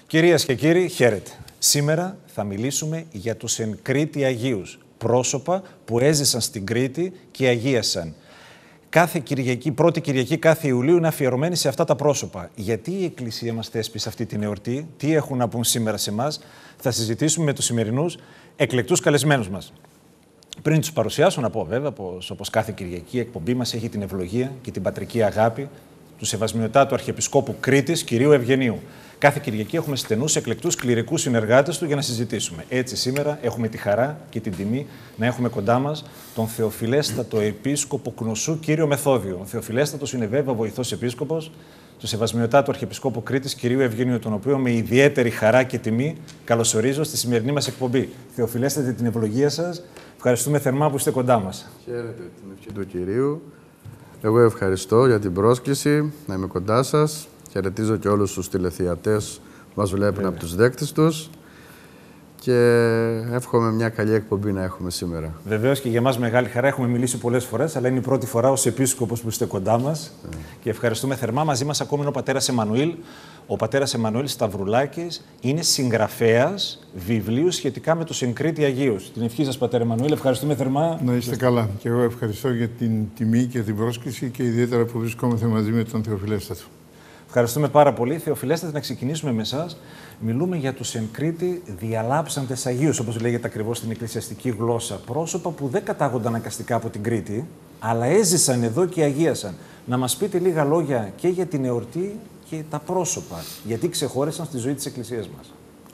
Κυρίες και κύριοι, χαίρετε. Σήμερα θα μιλήσουμε για τους εν Κρήτη Αγίους, πρόσωπα που έζησαν στην Κρήτη και αγίασαν. Κάθε Κυριακή, πρώτη Κυριακή κάθε Ιουλίου είναι αφιερωμένη σε αυτά τα πρόσωπα. Γιατί η Εκκλησία μας θέσπισε αυτή την εορτή, τι έχουν να πούν σήμερα σε εμάς, θα συζητήσουμε με τους σημερινούς εκλεκτούς καλεσμένους μας. Πριν τους παρουσιάσω, να πω βέβαια πως όπως κάθε Κυριακή η εκπομπή μας έχει την ευλογία και την πατρική αγάπη του Σεβασμιωτάτου Αρχιεπισκόπου Κρήτης, κυρίου Ευγενίου. Κάθε Κυριακή έχουμε στενούς εκλεκτούς κληρικούς συνεργάτες του για να συζητήσουμε. Έτσι, σήμερα έχουμε τη χαρά και την τιμή να έχουμε κοντά μας τον Θεοφιλέστατο Επίσκοπο Κνωσού, κύριο Μεθόδιο. Ο Θεοφιλέστατος είναι βέβαια βοηθός επίσκοπος του Σεβασμιωτάτου Αρχιεπισκόπου Κρήτης, κυρίου Ευγενίου, τον οποίο με ιδιαίτερη χαρά και τιμή καλωσορίζω στη σημερινή μας εκπομπή. Θεοφιλέστατε, την ευλογία σας. Ευχαριστούμε θερμά που είστε κοντά μας. Χαίρετε την ευχή του Κυρίου. Εγώ ευχαριστώ για την πρόσκληση να είμαι κοντά σας. Χαιρετίζω και όλους τους τηλεθεατές που μας βλέπουν από τους δέκτες τους και εύχομαι μια καλή εκπομπή να έχουμε σήμερα. Βεβαίως και για μας μεγάλη χαρά. Έχουμε μιλήσει πολλές φορές, αλλά είναι η πρώτη φορά ως επίσκοπος που είστε κοντά μας και ευχαριστούμε θερμά. Μαζί μας ακόμη είναι ο πατέρας Εμμανουήλ. Ο πατέρας Εμμανουήλ Σταυρουλάκης είναι συγγραφέας βιβλίου σχετικά με τους εν Κρήτη Αγίους. Την ευχή σας, πατέρα Εμμανουήλ, ευχαριστούμε θερμά. Να είστε καλά. Και εγώ ευχαριστώ για την τιμή και την πρόσκληση και ιδιαίτερα που βρισκόμαστε μαζί με τον Θεοφιλέστατο. Ευχαριστούμε πάρα πολύ. Θεοφιλέστατε, να ξεκινήσουμε με εσάς. Μιλούμε για τους εν Κρήτη διαλάψαντες Αγίους, όπως λέγεται ακριβώς στην εκκλησιαστική γλώσσα. Πρόσωπα που δεν κατάγονταν αναγκαστικά από την Κρήτη, αλλά έζησαν εδώ και αγίασαν. Να μας πείτε λίγα λόγια και για την εορτή και τα πρόσωπα. Γιατί ξεχώρισαν στη ζωή της Εκκλησίας μας.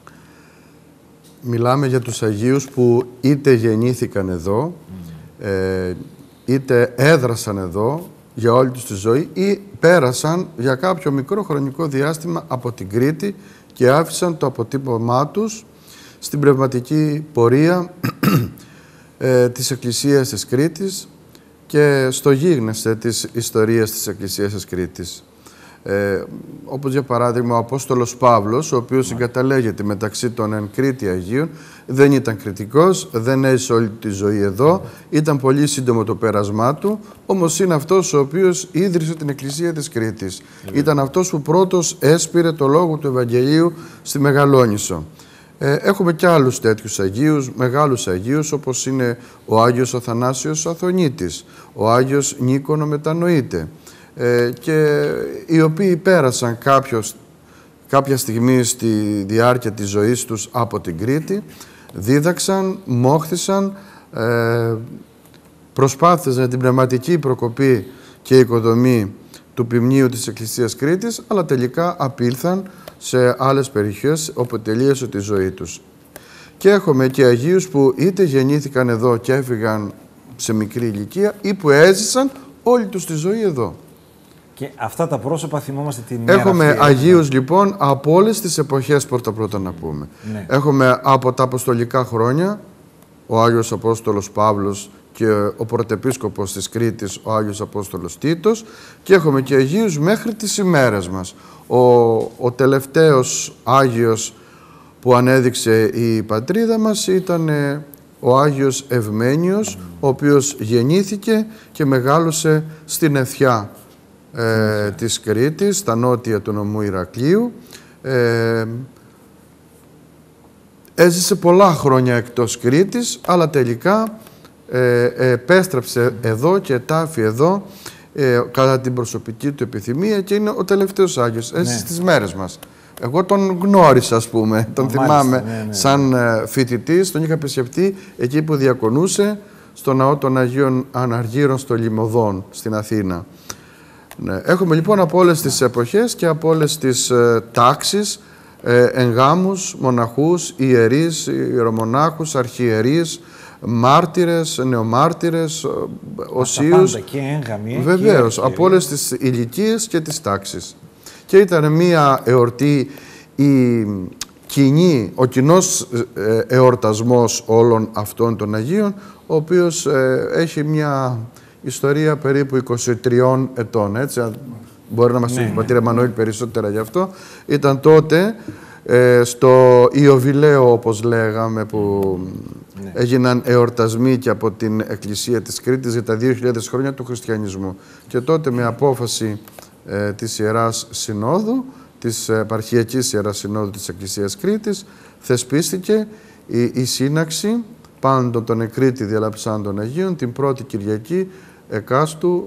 Μιλάμε για τους Αγίους που είτε γεννήθηκαν εδώ, είτε έδρασαν εδώ για όλη τους τη ζωή ή πέρασαν για κάποιο μικρό χρονικό διάστημα από την Κρήτη και άφησαν το αποτύπωμά τους στην πνευματική πορεία της Εκκλησίας της Κρήτης και στο γίγνεσθε της ιστορίας της Εκκλησίας της Κρήτης. Όπως για παράδειγμα ο Απόστολος Παύλος, ο οποίος συγκαταλέγεται μεταξύ των εν Κρήτη Αγίων, δεν ήταν κριτικός, δεν έζησε όλη τη ζωή εδώ, ήταν πολύ σύντομο το πέρασμά του, όμως είναι αυτός ο οποίος ίδρυσε την Εκκλησία της Κρήτης. Ήταν αυτός που πρώτος έσπηρε το λόγο του Ευαγγελίου στη Μεγαλόνισσο. Έχουμε και άλλους τέτοιους Αγίους, μεγάλους Αγίους, όπως είναι ο Άγιος Αθανάσιος Αθωνίτης, ο Άγιος Νίκονο Μετανοήτε, και οι οποίοι πέρασαν κάποια στιγμή στη διάρκεια της ζωής τους από την Κρήτη, δίδαξαν, μόχθησαν, προσπάθησαν την πνευματική προκοπή και οικοδομή του ποιμνίου της Εκκλησίας Κρήτης, αλλά τελικά απήλθαν σε άλλες περιοχές όπου τελείωσε τη ζωή τους. Και έχουμε και Αγίους που είτε γεννήθηκαν εδώ και έφυγαν σε μικρή ηλικία ή που έζησαν όλη τους τη ζωή εδώ. Και αυτά τα πρόσωπα θυμόμαστε την μέρα Έχουμε αυτή, Αγίους λοιπόν από όλες τις εποχές πρώτα να πούμε. Ναι. Έχουμε από τα Αποστολικά χρόνια ο Άγιος Απόστολος Παύλος και ο πρωτεπίσκοπος της Κρήτης ο Άγιος Απόστολος Τίτος και έχουμε και Αγίους μέχρι τις ημέρες μας. Ο τελευταίος Άγιος που ανέδειξε η πατρίδα μας ήταν ο Άγιος Ευμένιος, ο οποίος γεννήθηκε και μεγάλωσε στην Αιθιά της Κρήτης, στα νότια του νομού Ηρακλείου. Έζησε πολλά χρόνια εκτός Κρήτης, αλλά τελικά επέστρεψε εδώ και τάφη εδώ κατά την προσωπική του επιθυμία και είναι ο τελευταίος Άγιος. Έζησε στις μέρες μας. Εγώ τον γνώρισα, ας πούμε, τον θυμάμαι σαν φοιτητής, τον είχα επισκεφτεί εκεί που διακονούσε στο ναό των Αγίων Αναργύρων στο Λιμωδόν, στην Αθήνα. Ναι. Έχουμε λοιπόν από όλες τις εποχές και από όλες τις τάξεις εγγάμους, μοναχούς, ιερείς, ιερομονάχους, αρχιερείς, μάρτυρες, νεομάρτυρες, οσίους. Και έγγαμοι. Βεβαίως, από όλες τις ηλικίες και τις τάξεις. Και ήταν μία εορτή ο κοινός εορτασμός όλων αυτών των Αγίων, ο οποίος έχει μια ιστορία περίπου 23 ετών, έτσι. Μπορεί να μας πει ο πατήρ Εμμανουήλ περισσότερα γι' αυτό. Ήταν τότε στο Ιωβιλέο, όπως λέγαμε, που έγιναν εορτασμοί και από την Εκκλησία της Κρήτης για τα 2.000 χρόνια του χριστιανισμού. Και τότε με απόφαση της Ιεράς Συνόδου της Επαρχιακής Ιεράς Συνόδου της Εκκλησίας Κρήτης θεσπίστηκε η σύναξη πάντων των εκκρίτη διαλαψάντων Αγίων την πρώτη Κυριακή εκάστου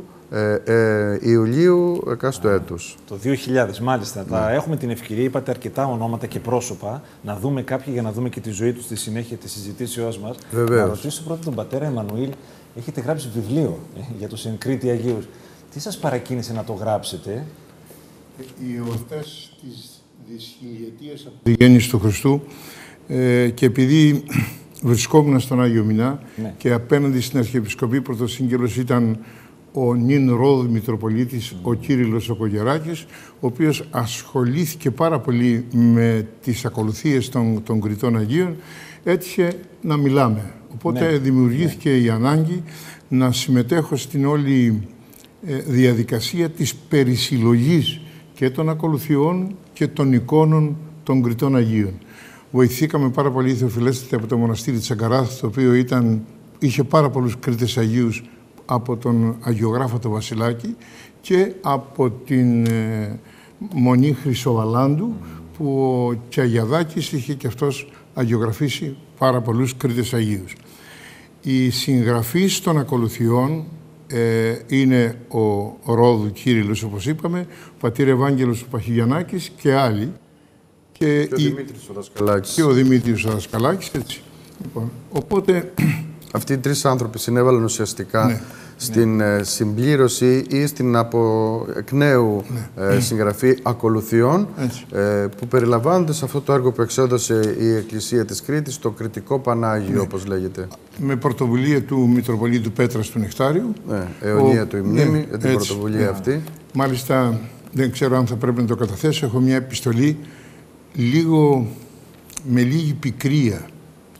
Ιουλίου εκάστου έτους. Το 2000, μάλιστα. Θα έχουμε την ευκαιρία, είπατε αρκετά ονόματα και πρόσωπα, να δούμε κάποιοι για να δούμε και τη ζωή τους στη συνέχεια της συζητήσεως μας. Βεβαίως. Να ρωτήσω πρώτα τον πατέρα Εμμανουήλ. Έχετε γράψει βιβλίο για τους εν Κρήτη Αγίους. Τι σας παρακίνησε να το γράψετε? Οι εορτές της δισχιλιετίας από τη γέννηση του Χριστού και επειδή βρισκόμουν στον Άγιο Μινά και απέναντι στην Αρχιεπισκοπή πρωτοσύγγελος ήταν ο νυν Ρόδου Μητροπολίτης, ο Κύριλλος ο Κογεράκης, ο οποίος ασχολήθηκε πάρα πολύ με τις ακολουθίες των Κρητών Αγίων, έτυχε να μιλάμε. Οπότε δημιουργήθηκε η ανάγκη να συμμετέχω στην όλη διαδικασία της περισυλλογής και των ακολουθιών και των εικόνων των Κρητών Αγίων. Βοηθήκαμε πάρα πολύ, Θεοφιλέστατε, από το μοναστήρι της Αγκαράθου, το οποίο είχε πάρα πολλούς Κρήτες Αγίους από τον Αγιογράφο το Βασιλάκη και από την Μονή Χρυσοβαλάντου, που ο Τσαγιαδάκης είχε και αυτός αγιογραφήσει πάρα πολλούς Κρήτες Αγίους. Η συγγραφής των ακολουθιών είναι ο Ρόδου Κύριλλος, όπως είπαμε, ο πατήρ Ευάγγελος ο Παχυγιαννάκης και άλλοι. Και ο Δημήτρης ο Δασκαλάκης. Και ο Δημήτρης ο Δασκαλάκης, έτσι. Λοιπόν, οπότε... Αυτοί οι τρεις άνθρωποι συνέβαλαν ουσιαστικά στην συμπλήρωση ή στην εκ νέου συγγραφή ακολουθιών που περιλαμβάνονται σε αυτό το έργο που εξέδωσε η Εκκλησία της Κρήτης, το Κρητικό Πανάγιο, όπως λέγεται. Με πρωτοβουλία του Μητροπολίτου Πέτρας του Νεκτάριου. Αιωνία του η μνήμη, την πρωτοβουλία αυτή. Μάλιστα, δεν ξέρω αν θα πρέπει να το καταθέσω, έχω μια επιστολή λίγο με λίγη πικρία.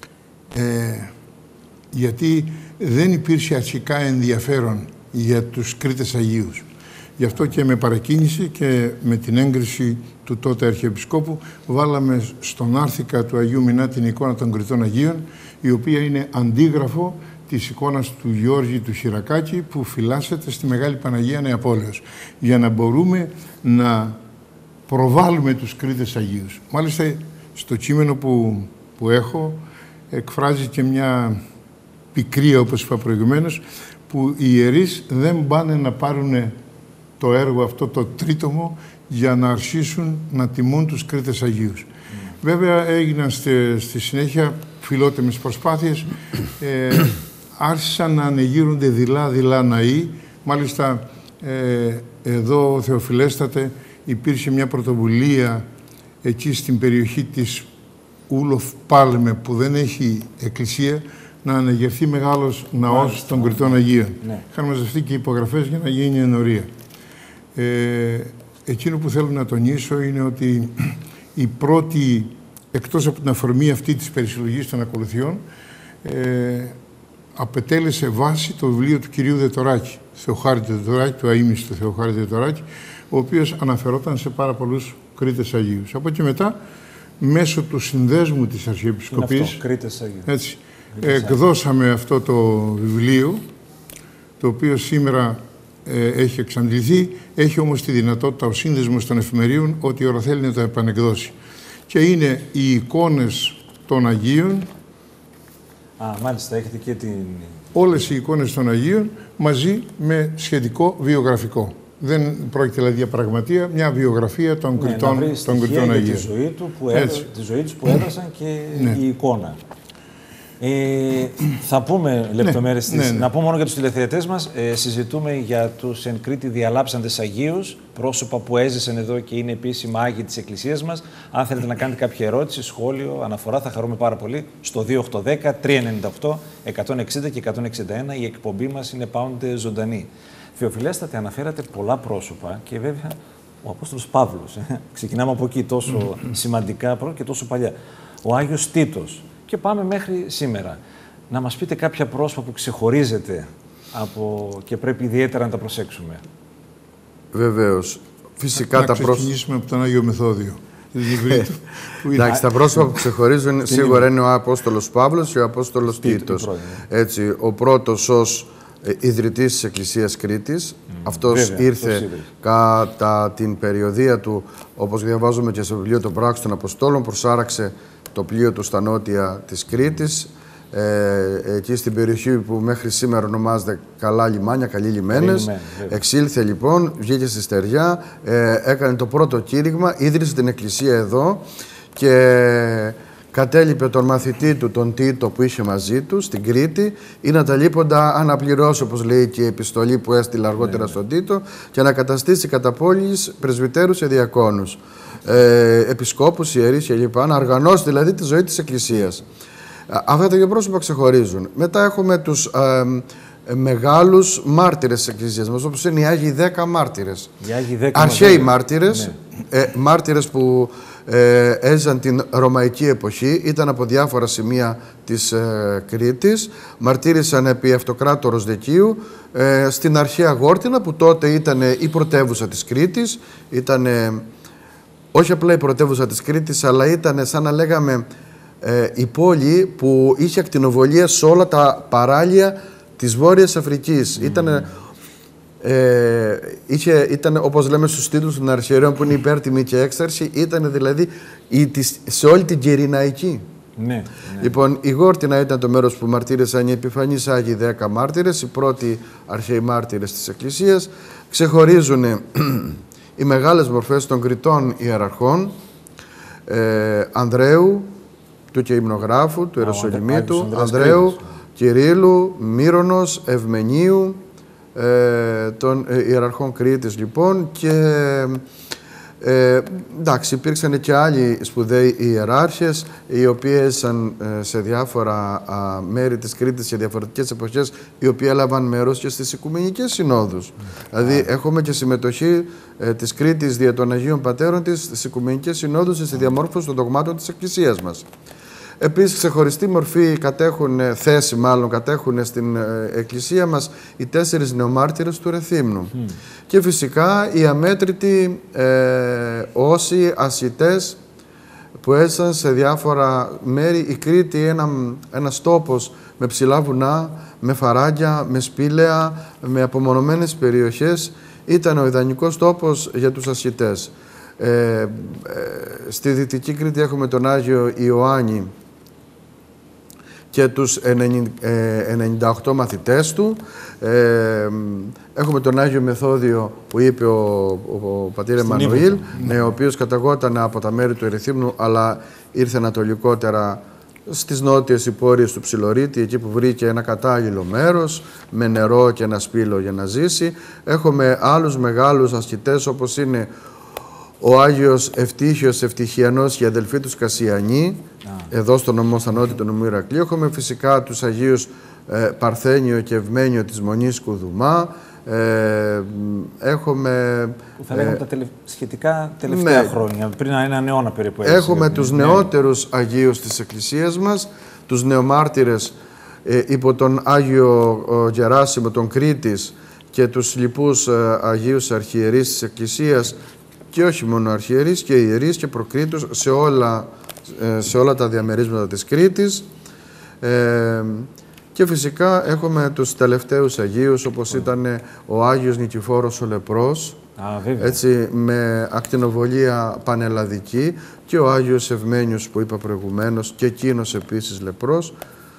Γιατί δεν υπήρχε αρχικά ενδιαφέρον για τους Κρήτες Αγίους. Γι' αυτό και με παρακίνηση και με την έγκριση του τότε Αρχιεπισκόπου βάλαμε στον άρθικα του Αγίου Μινά την εικόνα των Κρητών Αγίων, η οποία είναι αντίγραφο της εικόνας του Γιώργη του Χειρακάκη που φυλάσσεται στη Μεγάλη Παναγία Νεαπόλεως, για να μπορούμε να προβάλλουμε τους Κρήτες Αγίους. Μάλιστα, στο κείμενο που έχω εκφράζει και μια πικρία, όπως είπα προηγουμένως, που οι ιερείς δεν πάνε να πάρουν το έργο αυτό, το τρίτομο, για να αρχίσουν να τιμούν τους Κρήτες Αγίους. Βέβαια, έγιναν στη συνέχεια φιλότιμες προσπάθειες, άρχισαν να ανεγείρονται δειλά-δειλά ναοί. Μάλιστα, εδώ, Θεοφιλέστατε, υπήρχε μια πρωτοβουλία εκεί στην περιοχή της Ούλοφ Πάλμε, που δεν έχει εκκλησία, να αναγερθεί μεγάλος ναός των Κρητών Αγίων. Είχαν μαζευτεί και υπογραφές για να γίνει ενορία. Εκείνο που θέλω να τονίσω είναι ότι η πρώτη, εκτός από την αφορμή αυτή της περισυλλογής των ακολουθιών, απετέλεσε βάση το βιβλίο του κυρίου Δετοράκη, Θεοχάρη Δετοράκη, του αείμνηστου Θεοχάρη Δετοράκη, ο οποίος αναφερόταν σε πάρα πολλούς Κρήτες Αγίους. Από εκεί μετά, μέσω του συνδέσμου της Αρχιεπισκοπής, έτσι, εκδώσαμε αυτό το βιβλίο, το οποίο σήμερα έχει εξαντληθεί, έχει όμως τη δυνατότητα ο σύνδεσμος των εφημερίων ότι η ώρα θέλει να το επανεκδώσει. Και είναι οι εικόνες των Αγίων. Μάλιστα, έχετε και την... Όλες οι εικόνες των Αγίων μαζί με σχετικό βιογραφικό. Δεν πρόκειται δηλαδή για πραγματεία, μια βιογραφία των Κρητών Αγίων. Τη ζωή τους που έδρασαν και η εικόνα. Θα πούμε λεπτομέρειες να πω μόνο για τους τηλεθεατές μας. Συζητούμε για τους εν Κρήτη διαλάψαντες Αγίους, πρόσωπα που έζησαν εδώ και είναι επίσημα Άγιοι της Εκκλησίας μας. Αν θέλετε να κάνετε κάποια ερώτηση, σχόλιο, αναφορά, θα χαρούμε πάρα πολύ. Στο 2810-398-160 και 161 η εκπομπή μας είναι πάντοτε ζωντανή. Θεοφιλέστατε, αναφέρατε πολλά πρόσωπα και βέβαια ο Απόστολος Παύλος. Ξεκινάμε από εκεί, τόσο σημαντικά και τόσο παλιά. Ο Άγιος Τίτος. Και πάμε μέχρι σήμερα. Να μας πείτε κάποια πρόσωπα που ξεχωρίζετε και πρέπει ιδιαίτερα να τα προσέξουμε. Βεβαίως. Φυσικά τα πρόσωπα... Να ξεκινήσουμε από τον Άγιο Μεθόδιο. Εντάξει, τα πρόσωπα που ξεχωρίζουν σίγουρα είναι ο Απόστολος Παύλος και ο Απόστολος Τίτος. Έτσι, ο πρώτος ως ιδρυτής της Εκκλησίας Κρήτης, Αυτός ήρθε κατά την περιοδία του, όπως διαβάζουμε και στο βιβλίο των Πράξεων των Αποστόλων, προσάραξε το πλοίο του στα νότια της Κρήτης, εκεί στην περιοχή που μέχρι σήμερα ονομάζεται Καλά Λιμάνια, Καλοί Λιμένες. Εξήλθε λοιπόν, βγήκε στη στεριά, έκανε το πρώτο κήρυγμα, ίδρυσε την εκκλησία εδώ και κατέλειπε τον μαθητή του, τον Τίτο, που είχε μαζί του στην Κρήτη, ή να τα λείποντα αναπληρώσει, όπως λέει και η επιστολή που έστειλε αργότερα στον Τίτο, και να καταστήσει κατά πόλης πρεσβυτέρους και διακόνους, επισκόπους, ιερείς κλπ. Να οργανώσει δηλαδή τη ζωή της Εκκλησίας. Αυτά τα δύο πρόσωπα ξεχωρίζουν. Μετά έχουμε τους μεγάλους μάρτυρες της Εκκλησίας μας, όπως είναι οι Άγιοι 10 μάρτυρες. Αρχαίοι μάρτυρες, μάρτυρες που έζησαν την Ρωμαϊκή εποχή, ήταν από διάφορα σημεία της Κρήτης, μαρτύρησαν επί Αυτοκράτορος Δεκίου στην αρχαία Γόρτινα, που τότε ήταν η πρωτεύουσα της Κρήτης. Ήταν όχι απλά η πρωτεύουσα της Κρήτης, αλλά ήταν σαν να λέγαμε η πόλη που είχε ακτινοβολία σε όλα τα παράλια της Βόρειας Αφρικής. Ήταν, όπως λέμε στους τίτλους των αρχαιριών, που είναι υπέρτιμη και έξαρση, ήταν δηλαδή σε όλη την Κυρηναϊκή. Ναι. Λοιπόν, η Γόρτινα ήταν το μέρος που μαρτύρησαν οι επιφανείς Άγιοι 10 μάρτυρες, οι πρώτοι αρχαίοι μάρτυρες της Εκκλησίας. Ξεχωρίζουν οι μεγάλες μορφές των Κρητών ιεραρχών, Ανδρέου, του και υμνογράφου, του Ιεροσολυμίτου, Ανδρέου, Κυρίλλου, Μύρονος, Ευμενίου, των ιεραρχών Κρήτης λοιπόν, και εντάξει, υπήρξαν και άλλοι σπουδαίοι ιεράρχες, οι οποίοι έζησαν σε διάφορα μέρη της Κρήτης σε διαφορετικές εποχές, οι οποίοι έλαβαν μέρος και στις Οικουμενικές Συνόδους. Δηλαδή έχουμε και συμμετοχή της Κρήτης δια των Αγίων Πατέρων της στις Οικουμενικές Συνόδους και στη διαμόρφωση των δογμάτων της Εκκλησίας μας. Επίσης, ξεχωριστή μορφή κατέχουν στην Εκκλησία μας οι 4 νεομάρτυρες του Ρεθύμνου. Και φυσικά οι αμέτρητοι όσοι ασιτές που έζησαν σε διάφορα μέρη. Η Κρήτη, ένας τόπος με ψηλά βουνά, με φαράγγια, με σπήλαια, με απομονωμένες περιοχές, ήταν ο ιδανικός τόπος για τους ασιτές. Στη Δυτική Κρήτη έχουμε τον Άγιο Ιωάννη και τους 98 μαθητές του. Έχουμε τον Άγιο Μεθόδιο που είπε ο πατήρ Εμμανουήλ, ο οποίος καταγόταν από τα μέρη του Ερηθύμνου, αλλά ήρθε ανατολικότερα στις νότιες υπόρειες του Ψιλορίτη, εκεί που βρήκε ένα κατάλληλο μέρος με νερό και ένα σπήλο για να ζήσει. Έχουμε άλλους μεγάλους ασκητές, όπως είναι ο Άγιος Ευτύχιος Ευτυχιανός και η αδελφή του Κασιανή, εδώ στο νομό, στα νότια του νομού Ηρακλείου. Έχουμε φυσικά τους Αγίους Παρθένιο και Ευμένιο της Μονής Κουδουμά. Έχουμε... Που θα λέγαμε τα σχετικά τελευταία χρόνια, πριν έναν αιώνα περίπου. Έχουμε τους νεότερους Αγίους της Εκκλησίας μας, τους νεομάρτυρες υπό τον Άγιο Γεράσιμο τον Κρήτης και τους λοιπούς Αγίους Αρχιερείς της Εκκλησίας, και όχι μόνο αρχιερείς και ιερείς και προκρίτους σε όλα τα διαμερίσματα της Κρήτης. Και φυσικά έχουμε τους τελευταίους Αγίους, όπως ήταν ο Άγιος Νικηφόρος ο Λεπρός, έτσι, με ακτινοβολία πανελλαδική, και ο Άγιος Ευμένιος που είπα προηγουμένως, και εκείνος επίσης λεπρός.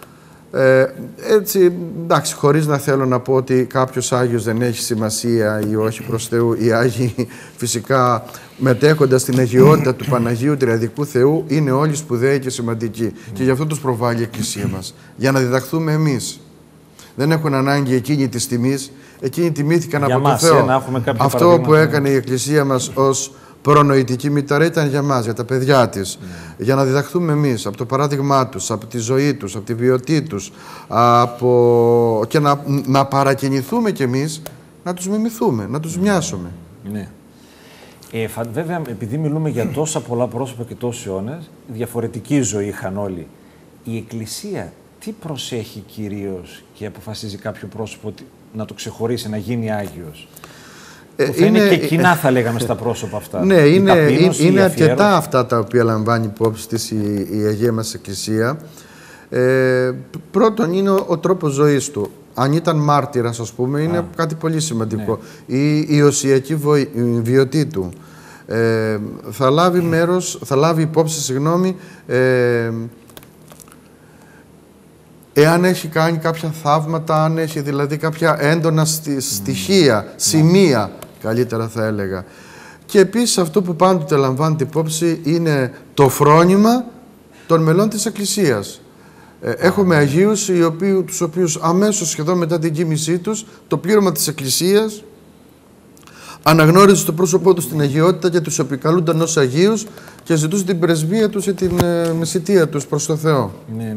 Έτσι, εντάξει, χωρίς να θέλω να πω ότι κάποιος Άγιος δεν έχει σημασία ή όχι προς Θεού. Οι Άγιοι φυσικά, μετέχοντας την αγιότητα του Παναγίου Τριαδικού Θεού, είναι όλοι σπουδαίοι και σημαντικοί. Και γι' αυτό τους προβάλλει η Εκκλησία μας, για να διδαχθούμε εμείς. Δεν έχουν ανάγκη εκείνη της τιμής, εκείνοι τιμήθηκαν από τον Θεό. Αυτό που έκανε η Εκκλησία μας ως προνοητική μητέρα ήταν για μας, για τα παιδιά της, για να διδαχθούμε εμείς από το παράδειγμά τους, από τη ζωή τους, από τη βιωτή τους, και να παρακινηθούμε κι εμείς, να τους μιμηθούμε, να τους μοιάσουμε. Ναι. Βέβαια, επειδή μιλούμε για τόσα πολλά πρόσωπα και τόσους αιώνες, διαφορετική ζωή είχαν όλοι. Η Εκκλησία τι προσέχει κυρίως και αποφασίζει κάποιο πρόσωπο να το ξεχωρίσει, να γίνει Άγιος? Είναι και κοινά, θα λέγαμε, στα πρόσωπα αυτά. Ναι, είναι αρκετά αυτά τα οποία λαμβάνει υπόψη της η Αγία μας Εκκλησία. Πρώτον είναι ο τρόπος ζωής του. Αν ήταν μάρτυρας, ας πούμε, είναι κάτι πολύ σημαντικό. Η οσιακή βιωτή του. Θα λάβει υπόψη, εάν έχει κάνει κάποια θαύματα, αν έχει δηλαδή κάποια έντονα στοιχεία, σημεία, καλύτερα θα έλεγα. Και επίσης αυτό που πάντοτε λαμβάνεται υπόψη είναι το φρόνημα των μελών της Εκκλησίας. Έχουμε Αγίους, τους οποίους αμέσως σχεδόν μετά την κοίμησή τους, το πλήρωμα της Εκκλησίας αναγνώριζε το πρόσωπό τους στην αγιότητα και τους επικαλούνταν ως Αγίους και ζητούσε την πρεσβεία τους ή την μεσητεία τους προς το Θεό. Ναι.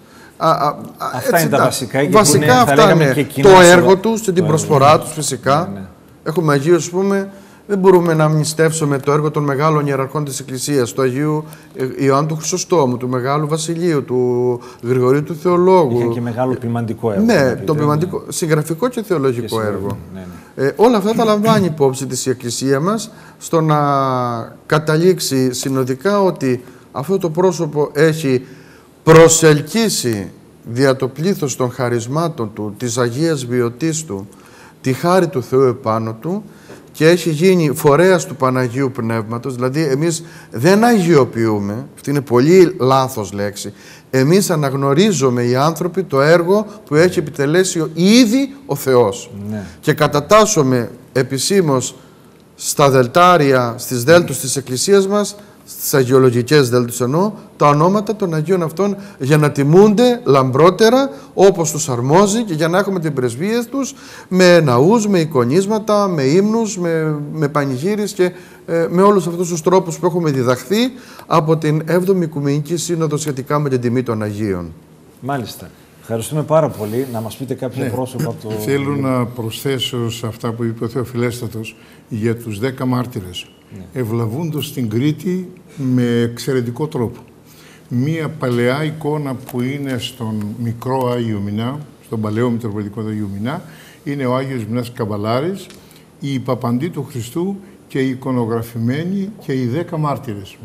Αυτά είναι τα βασικά. Βασικά αυτά είναι το έργο τους και την προσφορά τους φυσικά. Ναι. Έχουμε Αγίους, ας πούμε, δεν μπορούμε να μνηστεύσουμε το έργο των μεγάλων ιεραρχών της Εκκλησίας, του Αγίου Ιωάννου του Χρυσοστόμου, του Μεγάλου Βασιλείου, του Γρηγορίου του Θεολόγου. Είχε και μεγάλο ποιμαντικό έργο. Ναι, το ποιμαντικό, συγγραφικό και θεολογικό έργο. Ναι. Όλα αυτά τα λαμβάνει υπόψη της η Εκκλησία μας στο να καταλήξει συνοδικά ότι αυτό το πρόσωπο έχει προσελκύσει δια το πλήθος των χαρισμάτων του, της Αγίας Βιωτής του, τη χάρη του Θεού επάνω του και έχει γίνει φορέας του Παναγίου Πνεύματος. Δηλαδή εμείς δεν αγιοποιούμε, αυτή είναι πολύ λάθος λέξη, εμείς αναγνωρίζουμε οι άνθρωποι το έργο που έχει επιτελέσει ήδη ο Θεός. Ναι. Και κατατάσσουμε επισήμως στα δελτάρια, στις δέλτους της Εκκλησίας μας, στις αγιολογικές δέλτους εννοώ, τα ονόματα των Αγίων αυτών για να τιμούνται λαμπρότερα όπως τους αρμόζει και για να έχουμε την πρεσβεία τους με ναούς, με εικονίσματα, με ύμνους, με πανηγύρις και με όλους αυτούς τους τρόπους που έχουμε διδαχθεί από την 7η Οικουμενική Σύνοδο σχετικά με την τιμή των Αγίων. Μάλιστα. Ευχαριστούμε πάρα πολύ. Να μας πείτε κάποια πρόσωπα από το... Θέλω να προσθέσω σε αυτά που είπε ο Θεοφιλέστατος για τους 10 μάρτυρες. Ευλαβούντος στην Κρήτη με εξαιρετικό τρόπο. Μία παλαιά εικόνα που είναι στον μικρό Άγιο Μινά, στον παλαιό Μητροπολιτικό Άγιο Μινά, είναι ο Άγιος Μινάς Καβαλάρης, η Παπαντή του Χριστού και οι εικονογραφημένοι και οι 10 μάρτυρες.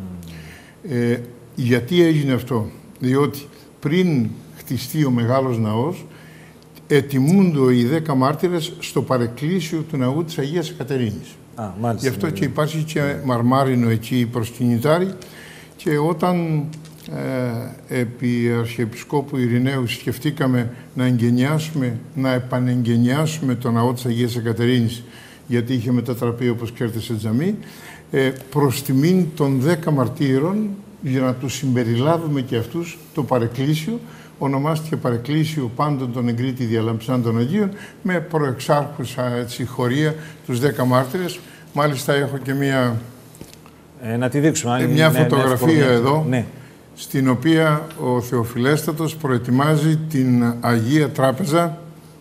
Γιατί έγινε αυτό? Διότι πριν χτιστεί ο Μεγάλος Ναός, ετιμούνται οι 10 μάρτυρες στο παρεκκλήσιο του ναού της Αγίας Εκατερίνης. Γι' αυτό και υπάρχει και μαρμάρινο εκεί προσκυνητάρι και όταν επί Αρχιεπισκόπου Ειρηναίου σκεφτήκαμε να εγγενιάσουμε, να επανεγγενιάσουμε το ναό της Αγίας Εκατερίνης, γιατί είχε μετατραπεί, όπως ξέρετε, σε τζαμί, προς τιμήν των 10 μαρτύρων, για να τους συμπεριλάβουμε και αυτούς το παρεκκλήσιο. Ονομάστηκε παρεκκλήσιο πάντων των εγκρίτη διαλαμψάν των Αγίων, με προεξάρχουσα χωρία τους 10 μάρτυρες. Μάλιστα έχω και να τη δείξουμε, μια φωτογραφία εδώ, στην οποία ο Θεοφιλέστατος προετοιμάζει την Αγία Τράπεζα.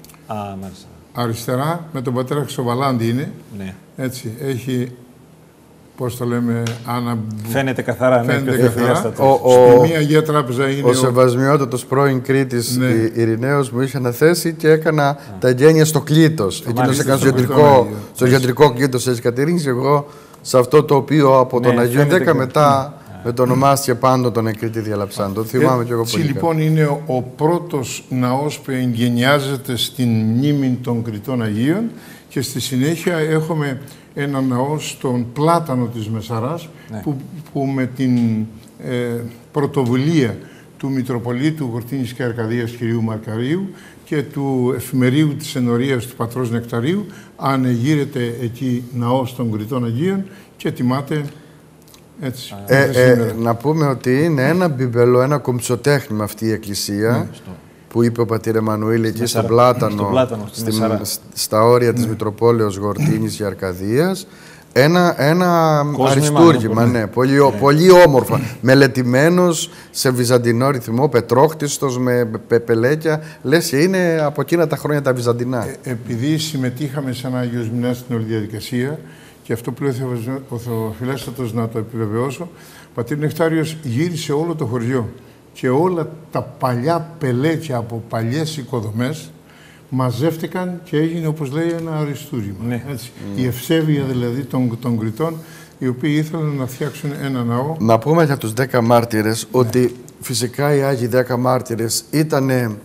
Αριστερά, με τον πατέρα Χρυσοβαλάντη είναι. Ναι. Έτσι, έχει... Πώς το λέμε, φαίνεται καθαρά. Φαίνεται καθαρά. Στη μία Αγία Τράπεζα είναι ο σεβασμιότατος πρώην Κρήτης Ειρηναίος μου είχε αναθέσει και έκανα τα εγγένεια στο κλήτος. Εκείνος έκανε στο γιατρικό κλήτος της Κατερίνης, εγώ σε αυτό το οποίο από τον Αγίο 10 μετά με το ονομάστηκε πάντο τον Εκκρίτη Διαλαψάν. Το θυμάμαι και εγώ πολύ. Λοιπόν, είναι ο πρώτος ναός που εγγενιάζεται στην μνήμη των Κρητών Αγίων και στη συνέχεια έχουμε ένα ναό στον Πλάτανο της Μεσαράς, που με την πρωτοβουλία του Μητροπολίτου Γορτίνης και Αρκαδίας κ. Μαρκαρίου και του εφημερίου της Ενορίας του Πατρός Νεκταρίου ανεγείρεται εκεί ναός των Κρητών Αγίων και τιμάται έτσι. Να πούμε ότι είναι ένα μπιμπελό, ένα κομψοτέχνημα αυτή η εκκλησία, που είπε ο πατήρ Εμμανουήλ εκεί στον Πλάτανο, στα όρια της Μητροπόλεως Γορτίνης και Αρκαδίας. Ένα αριστούργημα, πολύ όμορφα, μελετημένος σε βυζαντινό ρυθμό, πετρόχτιστος με πεπελέκια, λες και είναι από εκείνα τα χρόνια τα βυζαντινά. Επειδή συμμετείχαμε σαν Άγιος Μινάς στην όλη διαδικασία, και αυτό που λέει ο Θεοφιλέστατος να το επιβεβαιώσω, ο πατήρ Νεκτάριος γύρισε όλο το χωριό και όλα τα παλιά πελέκια από παλιές οικοδομές μαζεύτηκαν και έγινε, όπως λέει, ένα αριστούργημα. Η ευσέβεια δηλαδή των Κρητών οι οποίοι ήθελαν να φτιάξουν ένα ναό. Να πούμε για τους 10 μάρτυρες ότι φυσικά οι Άγιοι 10 μάρτυρες ήταν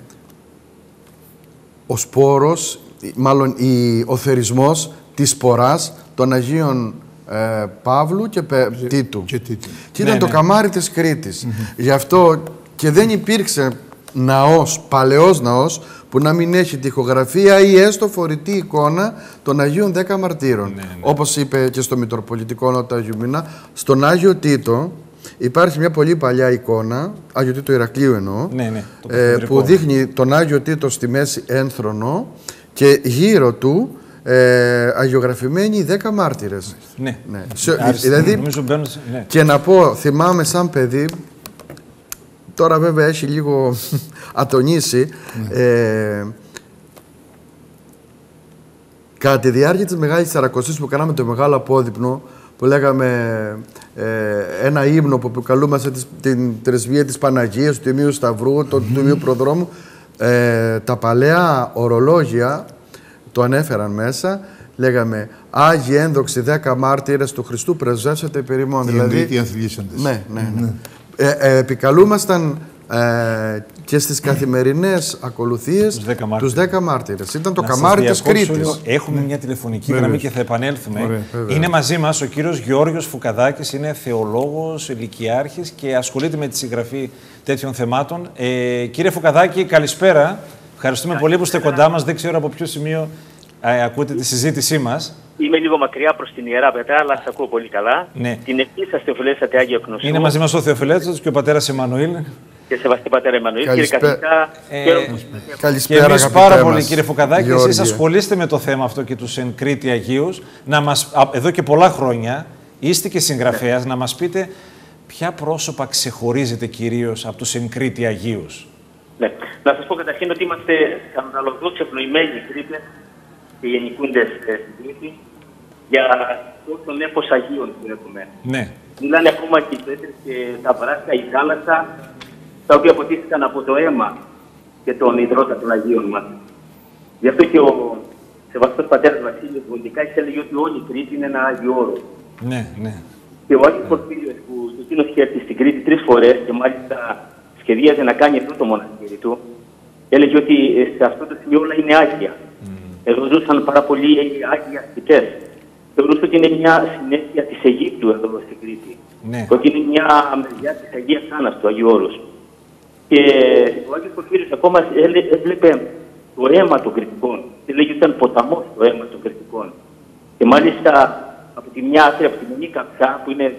ο σπόρος, μάλλον ο θερισμός της σποράς των Αγίων Παύλου και Τίτου. Και ήταν το καμάρι της Κρήτης. Γι' αυτό και δεν υπήρξε ναός, παλαιός ναός, που να μην έχει τοιχογραφία ή έστω φορητή εικόνα των Αγίων 10 Μαρτύρων. Όπως είπε και στο Μητροπολιτικό Ναό του Αγίου Μήνα, στον Άγιο Τίτο υπάρχει μια πολύ παλιά εικόνα, Άγιο Τίτο Ηρακλείου εννοώ, που δείχνει τον Άγιο Τίτο στη μέση ένθρονο και γύρω του αγιογραφημένοι οι 10 μάρτυρες. Δηλαδή, και να πω, θυμάμαι σαν παιδί, τώρα βέβαια έχει λίγο ατονίσει, κατά τη διάρκεια της Μεγάλης Σαρακοστής που κάναμε το μεγάλο απόδειπνο, που λέγαμε ένα ύμνο που προκαλούμαστε την πρεσβεία της Παναγίας, του Τιμίου Σταυρού, του Τιμίου Προδρόμου, τα παλαιά ορολόγια το ανέφεραν μέσα, λέγαμε Άγιοι ένδοξοι 10 μάρτυρες του Χριστού πρεσβεύσατε περί ημών. Δηλαδή, οι ανθλήσαντες. Ναι. Επικαλούμασταν και στις καθημερινές ακολουθίες τους 10 μάρτυρες. Ήταν το καμάρι της Κρήτης. Έχουμε μια τηλεφωνική γραμμή και θα επανέλθουμε. Είναι μαζί μας ο κύριος Γιώργος Φουκαδάκης, είναι θεολόγος, ηλικιάρχης και ασχολείται με τη συγγραφή τέτοιων θεμάτων. Κύριε Φουκαδάκη, καλησπέρα. Ευχαριστούμε πολύ που είστε κοντά μας. Δεν ξέρω από ποιο σημείο ακούτε τη συζήτησή μας. Είμαι λίγο μακριά προς την Ιερά Πετρά, αλλά σας ακούω πολύ καλά. Ναι. Την ευχή σας Θεοφιλέστατε Άγιο Εκνοσιού. Είναι μαζί μας ο Θεοφιλέστατος και ο πατέρας Εμμανουήλ. Και σεβαστή πατέρα Εμμανουήλ. Κύριε καθηγητά, καλησπέρα. Και εμείς πάρα πολύ, κύριε Φουκαδάκη. Εσείς ασχολείστε με το θέμα αυτό και τους εν Κρήτη Αγίους. Εδώ και πολλά χρόνια είστε και συγγραφέας. Να μας πείτε ποια πρόσωπα ξεχωρίζετε κυρίως από τους εν Κρήτη Αγίους. Ναι. Να σας πω καταρχήν ότι είμαστε αναλογώς ευνοημένοι Κρήτες και γενικούντες στην Κρήτη για το νέφος Αγίων που έχουμε. Ναι. Μιλάνε ακόμα και οι πέτρες και τα βράσια, η θάλασσα, τα οποία αποτύχθηκαν από το αίμα και τον υδρότα των Αγίων μας. Γι' αυτό και ο σεβαστός πατέρας Βασίλειος Βοντικάκης έλεγε ότι όλη η Κρήτη είναι ένα Άγιο Όρος. Ναι. Και ο Άγιος Πορφύριος που εκείνος είχε έρθει στην Κρήτη 3 φορές και μάλιστα σχεδίαζε να κάνει αυτό το μοναστήρι του, έλεγε ότι σε αυτό το σημείο όλα είναι άγια. Εδώ ζούσαν πάρα πολλοί άγιοι ασκητές. Θεωρούσε ότι είναι μια συνέχεια της Αιγύπτου εδώ στην Κρήτη. Ναι. Ότι είναι μια μεριά της Αγίας Άννας του Αγίου Όρους. Και ο Άγιος Πορφύριος ακόμα έβλεπε το αίμα των Κρητικών. Έλεγε ότι ήταν ποταμός το αίμα των Κρητικών. Και μάλιστα από τη μια άκρη, από τη Μονή Καψά, που είναι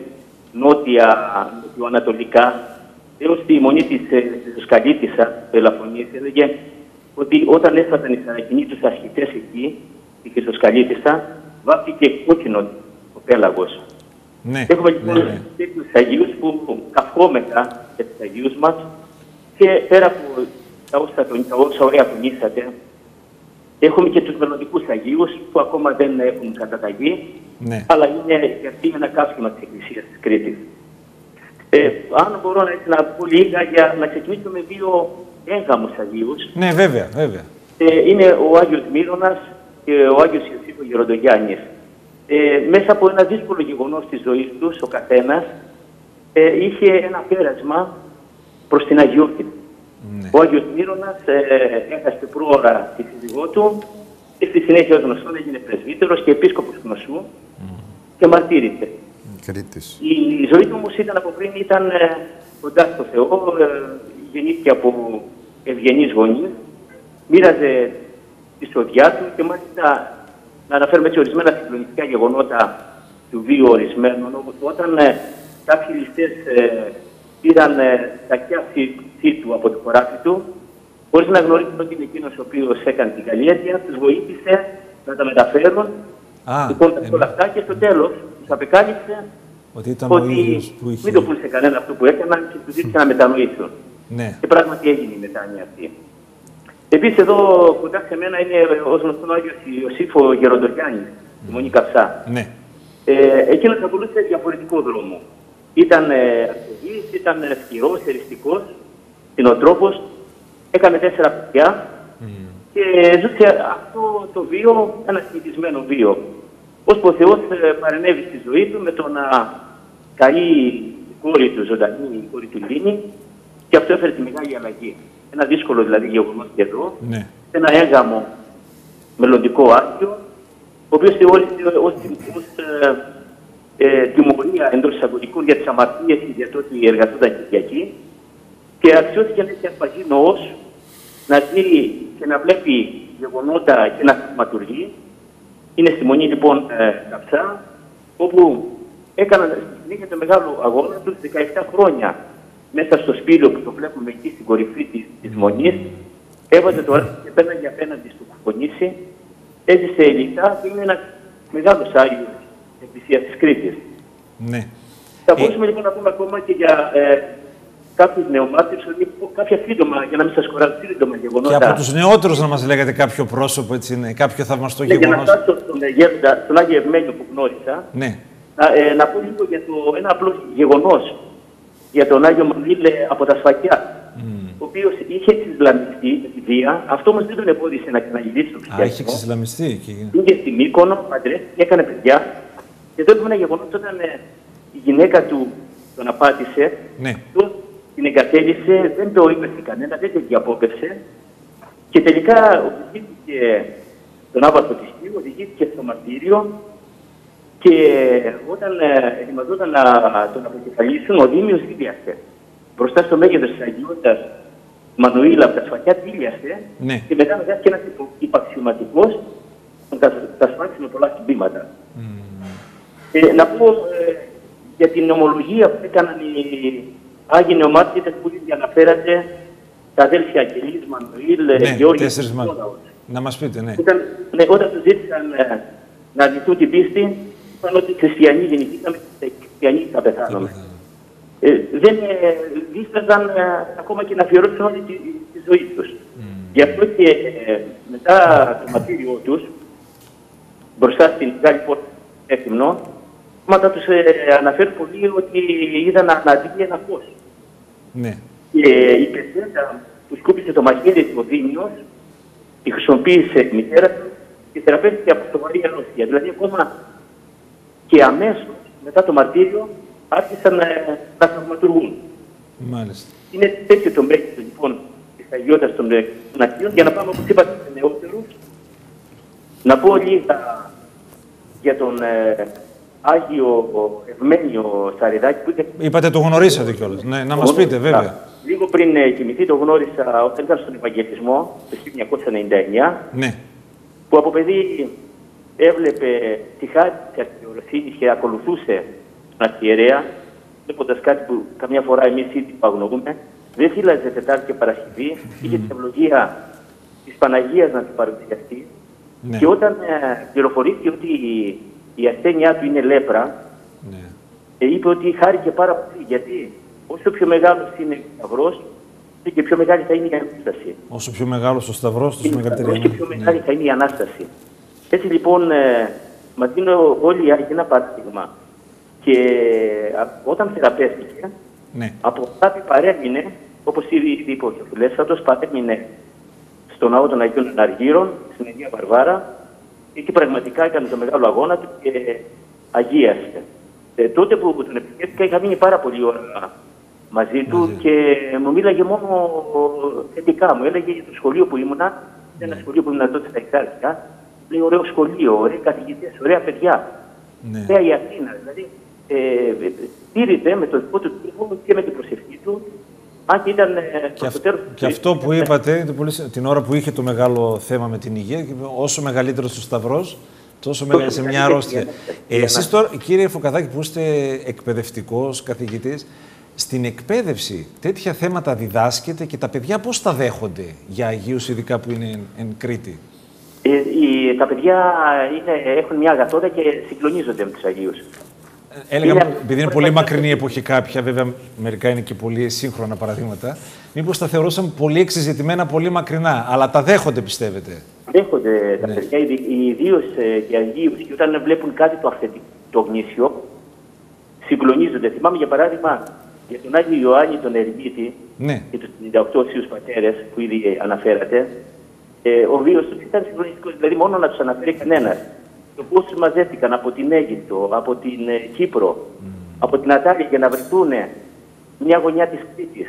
νότια-ανατολικά, έως τη μονή της Σκαλίτισσα, του Ελαφωνίας, έλεγε ότι όταν έφτασαν οι Σαρακινοί τους ασκητές εκεί, στη Χρυσοσκαλίτισσα, βάφτηκε κόκκινο ο πέλαγος. Ναι. Έχουμε λοιπόν τέτοιους Αγίους που καυχόμεθα για τους Αγίους μας και πέρα από τα όσα ωραία τονίσατε, έχουμε και τους μελλοντικούς Αγίους που ακόμα δεν έχουν καταταγεί, αλλά είναι και αυτοί ένα καύσιμα της Εκκλησίας της Κρήτης. Αν μπορώ να πω λίγα για να ξεκινήσω με 2 έγγαμους Αγίους. Ναι, βέβαια. Είναι ο Άγιος Μύρωνας και ο Άγιος Ιωσήφ ο Γεροντογιάννης. Μέσα από ένα δύσκολο γεγονός της ζωής τους, ο καθένας είχε ένα πέρασμα προς την αγιότητα. Ο Άγιος Μύρωνας έχασε πρόωρα τη σύζυγό του και στη συνέχεια ως γνωστόν έγινε πρεσβύτερος και επίσκοπος Γνωσού και μαρτύρησε. Η ζωή του όμως ήταν από πριν, ήταν κοντά στο Θεό, γεννήθηκε από ευγενείς γονείς, μοίραζε τη σοδιά του και μάλιστα να αναφέρουμε έτσι ορισμένα συγκλονιστικά γεγονότα του βίου ορισμένων, όταν κάποιοι ληστές πήραν τα κιάφη του από το χωράφι του, χωρίς να γνωρίζουν ότι είναι εκείνος ο οποίος έκανε την καλλιέργεια, τους βοήθησε να τα μεταφέρουν. Λοιπόν, όλα αυτά και στο τέλος τους απεκάλυψε ότι μην το πούν σε κανένα αυτό που έκαναν και τους ζήτησε να μετανοήσουν. Ναι. Και πράγματι έγινε η μετάνοια αυτή. Επίσης εδώ κοντά σε μένα είναι ως γνωστόν ο Άγιος Ιωσήφ ο Γεροντογιάννης, η Μονή Καψά. Ναι. Εκείνος ακολούθησε διαφορετικό δρόμο. Ήταν αρχηγής, ήταν ευκαιρός, εριστικός, συνοτρόφος, έκανε 4 παιδιά και ζούσε αυτό το βίο, ένα συνηθισμένο βίο. ώσπου ο Θεός παρενέβη στη ζωή του με το να καεί η κόρη του ζωντανή, η κόρη του Λίνη, και αυτό έφερε τη μεγάλη αλλαγή. Ένα δύσκολο δηλαδή γεγονός και εδώ, Ναι. ένα έγγαμο μελλοντικό Άγιο, ο οποίος θεώρησε ως τιμωρία εντός εισαγωγικών για τις αμαρτίες και για το ότι εργαζόταν Κυριακή, και αξιώθηκε να έχει ασπαστεί νοός, να δει και να βλέπει γεγονότα και να θαυματουργεί. Είναι στη Μονή λοιπόν Καψά, όπου έκαναν συνέχεια το μεγάλο αγώνα τους 17 χρόνια μέσα στο σπήλαιο που το βλέπουμε εκεί στην κορυφή της Μονής. Έβαζε το ρεύμα και πέρναγε απέναντι στο Κουφονήσι. Έζησε ελιτά και είναι ένα μεγάλος Άγιος της Εκκλησίας της Κρήτης. Ναι. Θα μπορούσαμε λοιπόν να πούμε ακόμα και για κάποιους νεομάρτυρους, κάποια σύντομα, για να μην σας κουράζω, σύντομα γεγονότα. Και από τους νεότερους να μας λέγατε κάποιο πρόσωπο, έτσι είναι, κάποιο θαυμαστό Για γεγονός. να φτάσω στον Άγιο Ευμένιο που γνώρισα, Ναι. να πω λίγο για ένα απλό γεγονός για τον Άγιο Μανουήλ από τα Σφακιά, ο οποίος είχε εξισλαμιστεί με τη βία. Αυτό όμως δεν τον εμπόδισε να γυρίσει στο χριστιανισμό. Είχε εξισλαμιστεί εκεί. Πήγε στη Μύκονο, παντρεύτηκε, έκανε παιδιά. Και τότε ένα γεγονός όταν η γυναίκα του τον απάτησε, Ναι. την εγκατέλειψε, δεν το είπε σε κανένα, δεν την διαπόπευσε. Και τελικά οδηγήθηκε τον άβατο της Θείου, οδηγήθηκε στο μαρτύριο. Και όταν ετοιμαζόταν να τον αποκεφαλίσουν, ο Δήμιος δίλιασε. Μπροστά στο μέγεθος της αγιότητας Μανουήλ από τα Σφακιά δίλιασε. Ναι. Και μετά βγάζει ένας υπαξιωματικός, τον τα σφάξει με πολλά συμπήματα. Να πω για την ομολογία που έκαναν οι Άγιοι Νεομάρτυρες που ήδη αναφέρατε, τα αδέλφια Αγγελής, Μανουήλ, Γεώργη. Να μας πείτε, ναι. Όταν τους ζήτησαν να αρνηθούν την πίστη, είπαν ότι οι χριστιανοί γεννηθήκαμε και οι χριστιανοί θα πεθάνουμε. Δεν δίσταζαν ακόμα και να αφιερώσουν όλη τη ζωή τους. Γι' αυτό και μετά το μαρτύριό τους, μπροστά στην Μεγάλη Πόρτα Έφημνο, μάτα τους αναφέρουν πολύ ότι είδαν να αναδύει ένα φως. Ναι. Και η πεζέντα που σκούπισε το μαχαίρι του ο Δήμιος, τη χρησιμοποίησε η μητέρα του και θεραπεύτηκε από σοβαρή αρρώστια. Δηλαδή, ακόμα και αμέσως μετά το μαρτύριο άρχισαν να θαυματουργούν. Μάλιστα. Είναι τέτοιο το μέγεθος λοιπόν της αγιότητας των Αγίων. Για να πάμε, όπως είπατε, σε νεότερους, να πω λίγα για τον Άγιο Ευμένιο Σαριδάκη. Που είπατε το γνωρίσατε κιόλας. Ναι, να μας πείτε, βέβαια. Λίγο πριν κοιμηθεί το γνώρισα όταν ήταν στον Ευαγγελισμό το 1999. Ναι. Που από παιδί έβλεπε τη χάρη της αρχαιοροσύνης και ακολουθούσε τον αρχιερέα, βλέποντας κάτι που καμιά φορά εμείς ήδη παγνωρούμε. Δεν φύλαζε Τετάρτη και Παρασκευή, είχε την ευλογία της Παναγίας να του παρουσιαστεί. Ναι. Και όταν πληροφορήθηκε ότι η ασθένειά του είναι λέπρα, ναι, είπε ότι χάρηκε πάρα πολύ. Γιατί όσο πιο μεγάλος είναι ο σταυρός, και πιο μεγάλη θα είναι η Ανάσταση. Όσο πιο μεγάλος ο σταυρός, τόσο μεγαλύτερη είναι. Όσο πιο μεγάλη θα είναι η Ανάσταση. Έτσι λοιπόν, μας δίνω όλοι οι Άγιοι ένα παράδειγμα. Και όταν θεραπεύτηκε, ναι, από κάτι παρέμεινε, όπως ήδη είπε ο Φιλέστατος, παρέμεινε στον ναό των Αγίων Αργύρων, στην Αγία Βαρβάρα. Εκεί πραγματικά έκανε το μεγάλο αγώνα του και αγίασε. Τότε που τον επισκέφτηκα, είχα μείνει πάρα πολύ ώρα μαζί του και μου μίλαγε μόνο θετικά. Μου έλεγε για το σχολείο που ήμουνα, ένα σχολείο που ήμουνα τότε στα Εξάρτητα. Λέει ωραίο σχολείο, ωραίοι καθηγητές, ωραία παιδιά. Ωραία η Αθήνα. Δηλαδή, στήρεται με το δικό του τρόπο και με την προσευχή του. Αν και ήταν και αυτό που είπατε, την ώρα που είχε το μεγάλο θέμα με την υγεία, όσο μεγαλύτερος ο σταυρός, τόσο μεγάλη σε μια αρρώστια. Εσείς τώρα, κύριε Φωκαδάκη, που είστε εκπαιδευτικός καθηγητής, στην εκπαίδευση τέτοια θέματα διδάσκεται και τα παιδιά πώς τα δέχονται για Αγίους, ειδικά που είναι εν Κρήτη? Τα παιδιά έχουν μια αγαθότητα και συγκλονίζονται με τους Αγίους. Έλεγα, επειδή είναι πολύ μακρινή εποχή κάποια, βέβαια μερικά είναι και πολύ σύγχρονα παραδείγματα, μήπως τα θεωρούσαμε πολύ εξεζητημένα, πολύ μακρινά, αλλά τα δέχονται, πιστεύετε? Δέχονται τα παιδιά, ιδίως για Αγίους, και όταν βλέπουν κάτι το αυθεντικό, το γνήσιο, συγκλονίζονται. Θυμάμαι για παράδειγμα για τον Άγιο Ιωάννη τον Ερημίτη, ναι, και τους 58 Οσίους Πατέρες που ήδη αναφέρατε. Ο βίος τους ήταν συγκλονιστικός, δηλαδή μόνο να τους αναφέρει κανένας. το πώς μαζεύτηκαν από την Αίγυπτο, από την Κύπρο, από την Ατάλια για να βρεθούν μια γωνιά της Κρήτης,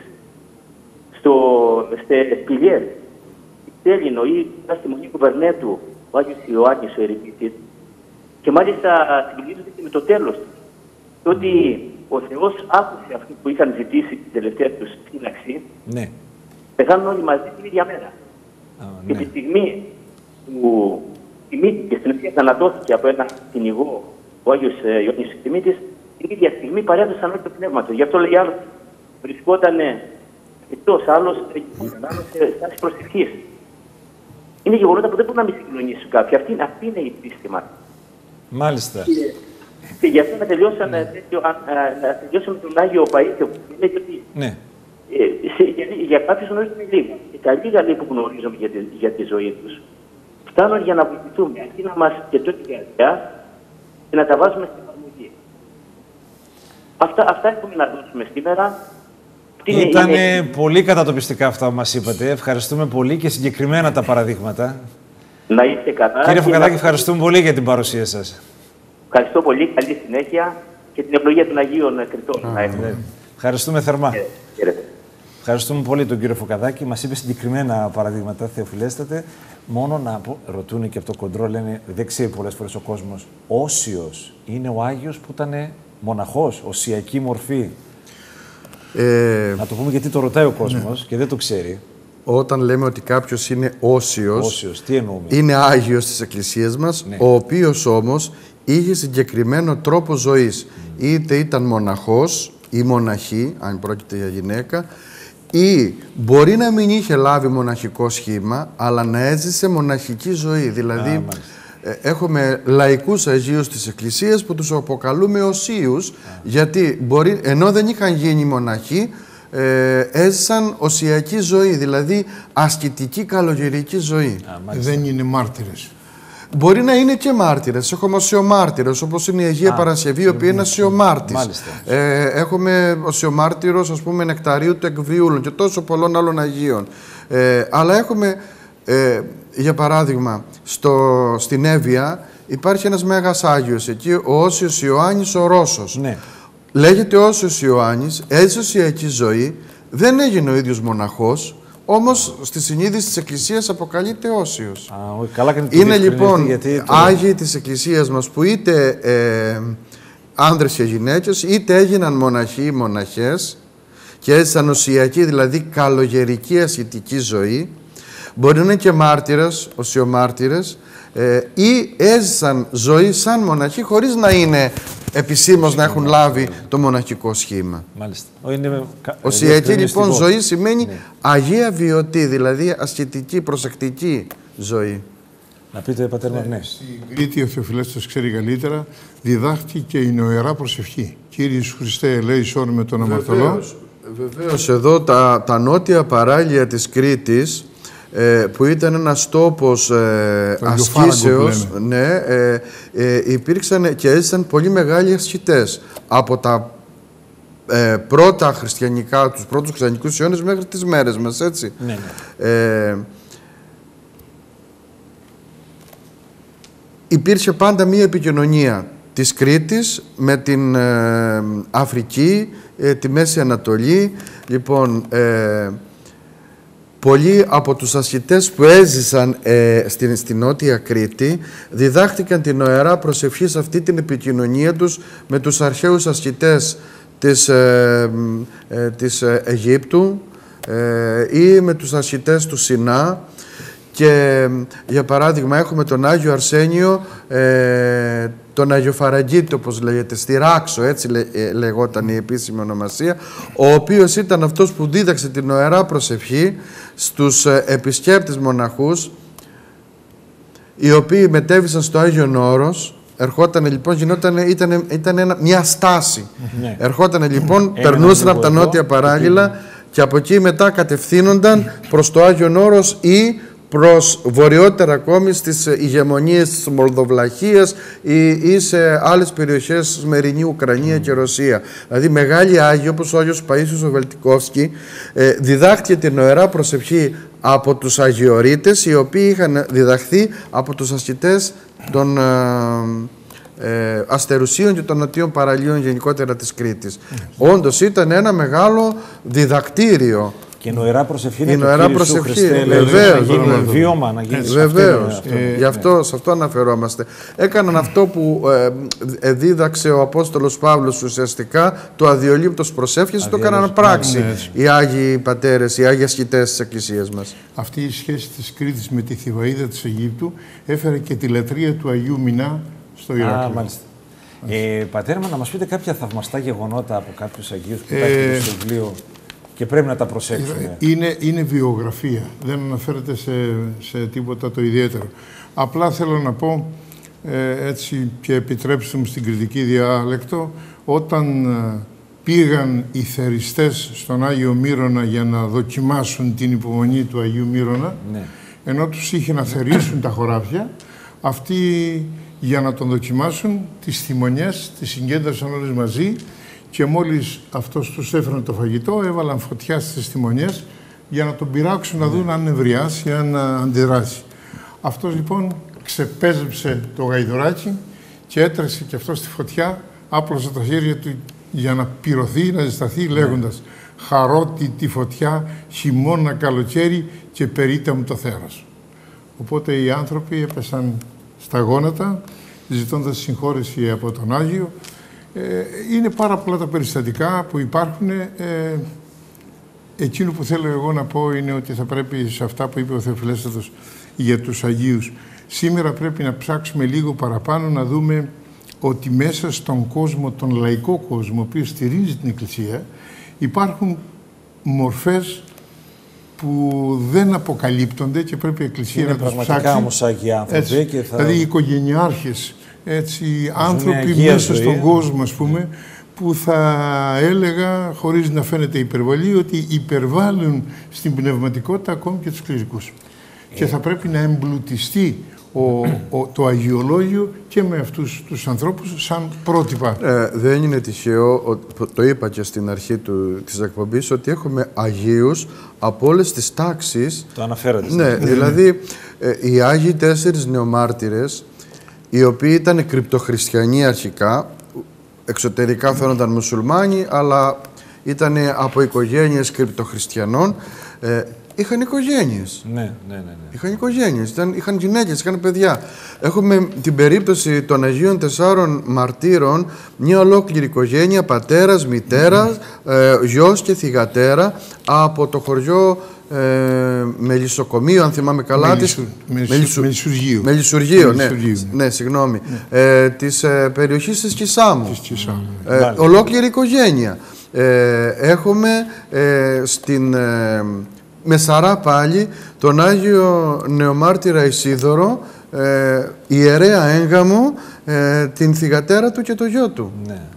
σε Σπηλιέρ, στη Στέλινο ή στη Μονή Κουβερνέτου, ο Άγιος Ιωάννης ο ερημίτης, και μάλιστα συγκλίνονται και με το τέλος του. Ότι ο Θεός άκουσε αυτό που είχαν ζητήσει την τελευταία τους σύλλαξη, Ναι. πεθάνουν όλοι μαζί την ίδια μέρα. Και τη στιγμή που τιμήθηκε, στην οποία θανατώθηκε από ένα κυνηγό ο Άγιος Ιωάννης ο Ερημίτης, την ίδια στιγμή παρέδωσαν όλοι το πνεύμα του. Γι' αυτό λέει άλλος βρισκόταν εκτός, άλλος σε στάση προσευχής. Είναι γεγονότα που δεν μπορούν να μην συγκλονίσουν κάποιοι. Αυτή είναι η πίστη μας. Μάλιστα. Και γι' αυτό να τελειώσαμε τον Άγιο Παΐσιο που λέει ότι Ναι. για κάποιους γνωρίζουμε λίγο. Και τα λίγα λέει που γνωρίζουμε για τη ζωή τους φτάνουν για να βοηθηθούμε. Αντί να μας κεντρώνει η καρδιά και να τα βάζουμε στην εφαρμογή. Αυτά έχουμε να δώσουμε σήμερα. Ήταν πολύ κατατοπιστικά αυτά που μας είπατε. Ευχαριστούμε πολύ και συγκεκριμένα τα παραδείγματα. Να είστε καλά. Κύριε Φωκαδάκη, ευχαριστούμε πολύ για την παρουσία σας. Ευχαριστώ πολύ. Καλή συνέχεια και την ευλογία των Αγίων Κριτών να έχουμε. Ευχαριστούμε θερμά. Χαίρετε. Ευχαριστούμε πολύ τον κύριο Φωκαδάκη. Μας είπε συγκεκριμένα παραδείγματα, Θεοφιλέστατε. Μόνο να ρωτούν και από το κοντρόλ, λένε, δεν ξέρει πολλές φορές ο κόσμος. Όσιος είναι ο Άγιος που ήταν μοναχός, οσιακή μορφή. Να το πούμε γιατί το ρωτάει ο κόσμος και δεν το ξέρει. Όταν λέμε ότι κάποιος είναι όσιος, τι εννοούμε? Είναι Άγιος της Εκκλησίας μας, ο οποίος όμως είχε συγκεκριμένο τρόπο ζωής. Είτε ήταν μοναχός ή μοναχή, αν πρόκειται για γυναίκα, ή μπορεί να μην είχε λάβει μοναχικό σχήμα, αλλά να έζησε μοναχική ζωή. Δηλαδή, έχουμε λαϊκούς Αγίους της Εκκλησίας που τους αποκαλούμε οσίους, γιατί ενώ δεν είχαν γίνει μοναχοί, έζησαν οσιακή ζωή, δηλαδή ασκητική καλογερική ζωή. Δεν είναι μάρτυρες. Μπορεί να είναι και μάρτυρες. Έχουμε οσιομάρτυρες, όπως είναι η Αγία Παρασκευή, η οποία είναι οσιομάρτης. Έχουμε οσιομάρτυρος, ας πούμε, Νεκταρίου του Εκβιούλων και τόσο πολλών άλλων Αγίων. Αλλά έχουμε, για παράδειγμα, στην Εύβοια υπάρχει ένας Μέγας Άγιος εκεί, ο Όσιος Ιωάννης ο Ρώσος. Ναι. Λέγεται Όσιος Ιωάννης, έζησε οσιακή ζωή, δεν έγινε ο ίδιος μοναχός, όμως στη συνείδηση της Εκκλησίας αποκαλείται Όσιος. Είναι λοιπόν Άγιοι της Εκκλησίας μας που είτε άνδρες και γυναίκες, είτε έγιναν μοναχοί ή μοναχές και έζησαν οσιακή, δηλαδή καλογερική ασχητική ζωή. Μπορεί να είναι και μάρτυρες, οσιομάρτυρες, ή έζησαν ζωή σαν μοναχοί χωρίς να είναι επισήμως να έχουν λάβει το μοναχικό σχήμα. Μάλιστα. Οσιακή λοιπόν ζωή σημαίνει Αγία βιωτή, δηλαδή ασχετική, προσεκτική ζωή. Να πείτε, πατέρα μου, ναι. Στην Κρήτη ο Θεοφιλέστος ξέρει καλύτερα, διδάχτηκε η νοερά προσευχή. Κύριε Ιησού Χριστέ, ελέησόν με τον αμαρτωλό. Βεβαίως, εδώ τα νότια παράλια της Κρήτης, που ήταν ένας τόπος ασκήσεως, υπήρξαν και έζησαν πολύ μεγάλοι ασκητές από τα πρώτα χριστιανικά, τους πρώτους χριστιανικούς αιώνες μέχρι τις μέρες μας, έτσι. Ναι. Υπήρχε πάντα μία επικοινωνία της Κρήτης με την Αφρική, τη Μέση Ανατολή. Λοιπόν, πολλοί από τους ασκητές που έζησαν στην Νότια Κρήτη διδάχτηκαν την νοερά προσευχή σε αυτή την επικοινωνία τους με τους αρχαίους ασκητές της Αιγύπτου ή με τους ασκητές του Σινά. Και για παράδειγμα έχουμε τον Άγιο Αρσένιο, τον Άγιο Φαραγκίτη, όπως λέγεται, στη Ράξο, έτσι λεγόταν η επίσημη ονομασία, ο οποίος ήταν αυτός που δίδαξε την νοερά προσευχή στους επισκέπτες μοναχούς, οι οποίοι μετέβησαν στο Άγιον Όρος. Ερχόταν λοιπόν, ήταν μια στάση. Ερχόταν λοιπόν, περνούσαν από τα νότια παράγειλα και από εκεί μετά κατευθύνονταν προς το Άγιον Όρος ή προς βορειότερα ακόμη στις ηγεμονίες της Μολδοβλαχίας ή σε άλλες περιοχές, σημερινή Ουκρανία και Ρωσία. Δηλαδή μεγάλοι Άγιοι όπως ο Άγιος Παΐσιος ο Βελτικόφσκι διδάχτηκε την νοερά προσευχή από τους Αγιορείτες, οι οποίοι είχαν διδαχθεί από τους ασκητές των Αστερουσίων και των Νοτίων Παραλίων γενικότερα της Κρήτης. Όντως ήταν ένα μεγάλο διδακτήριο. Και η νοερά προσευχή είναι η νοερά προσευχή, βεβαίως. Να γίνει βίωμα, να γίνει βεβαίως. Γι' αυτό, σε αυτό αναφερόμαστε. Έκαναν αυτό που δίδαξε ο Απόστολος Παύλος ουσιαστικά, το αδιολείπτος προσεύχεση, το έκαναν πράξη οι Άγιοι Πατέρες, οι Άγιοι Ασκητές της Εκκλησίας μας. Αυτή η σχέση της Κρήτης με τη Θηβαΐδα της Αιγύπτου έφερε και τη λατρεία του Αγίου Μινά στο Ηράκλειο. Μάλιστα. Πατέρα μου, να μας πείτε κάποια θαυμαστά γεγονότα από κάποιους Αγίους που υπάρχουν στο βιβλίο και πρέπει να τα προσέξουμε. Είναι βιογραφία, δεν αναφέρεται σε τίποτα το ιδιαίτερο. Απλά θέλω να πω, έτσι και επιτρέψτε μου στην κριτική διάλεκτο, όταν πήγαν οι θεριστές στον Άγιο Μύρονα για να δοκιμάσουν την υπομονή του Αγίου Μύρονα, ενώ τους είχε να θερήσουν τα χωράφια, αυτοί για να τον δοκιμάσουν τις θυμονιές τις συγκέντρωσαν όλες μαζί και μόλις αυτός τους έφερε το φαγητό, έβαλαν φωτιά στις θυμονιές για να τον πειράξουν να δουν αν ευριάσει, αν αντιδράσει. Αυτός λοιπόν ξεπέζεψε το γαϊδουράκι και έτρεξε και αυτό στη φωτιά, άπλωσε τα χέρια του για να πυρωθεί, να ζεσταθεί, λέγοντας «Χαρότη τη φωτιά, χειμώνα καλοκαίρι και περίτα μου το θέρος». Οπότε οι άνθρωποι έπεσαν στα γόνατα, ζητώντας συγχώρεση από τον Άγιο. Είναι πάρα πολλά τα περιστατικά που υπάρχουν. Εκείνο που θέλω εγώ να πω είναι ότι θα πρέπει σε αυτά που είπε ο Θεοφιλέστατος για τους Αγίους, σήμερα πρέπει να ψάξουμε λίγο παραπάνω να δούμε ότι μέσα στον κόσμο, τον λαϊκό κόσμο, ο οποίος στηρίζει την Εκκλησία, υπάρχουν μορφές που δεν αποκαλύπτονται και πρέπει η Εκκλησία είναι να τους ψάξει. πραγματικά όμως Άγιοι άνθρωποι. Και θα... Δηλαδή οι οικογενειάρχες, άνθρωποι μέσα στον κόσμο, ας πούμε, που θα έλεγα, χωρίς να φαίνεται υπερβολή, ότι υπερβάλλουν στην πνευματικότητα ακόμη και τους κληρικούς. Και θα πρέπει να εμπλουτιστεί το αγιολόγιο και με αυτούς τους ανθρώπους σαν πρότυπα. Δεν είναι τυχαίο, το είπα και στην αρχή της εκπομπής, ότι έχουμε Αγίους από όλες τις τάξεις. Το αναφέρατε. Ναι, δηλαδή οι Άγιοι 4 νεομάρτυρες, οι οποίοι ήταν κρυπτοχριστιανοί αρχικά, εξωτερικά φαίνονταν μουσουλμάνοι, αλλά ήταν από οικογένειες κρυπτοχριστιανών, είχαν οικογένειες. Ναι. Είχαν οικογένειες, είχαν γυναίκες, είχαν παιδιά. Έχουμε την περίπτωση των Αγίων 4 Μαρτύρων, μια ολόκληρη οικογένεια, πατέρας, μητέρας, γιος και θυγατέρα, από το χωριό Μελισσοκομείο, αν θυμάμαι καλά, Μελισσουργείο, ναι, συγγνώμη, της περιοχής της Κισάμου. Ολόκληρη οικογένεια. Έχουμε στην Μεσαρά πάλι τον Άγιο Νεομάρτυρα Ισίδωρο, ιερέα Έγγαμο, την θυγατέρα του και το γιο του.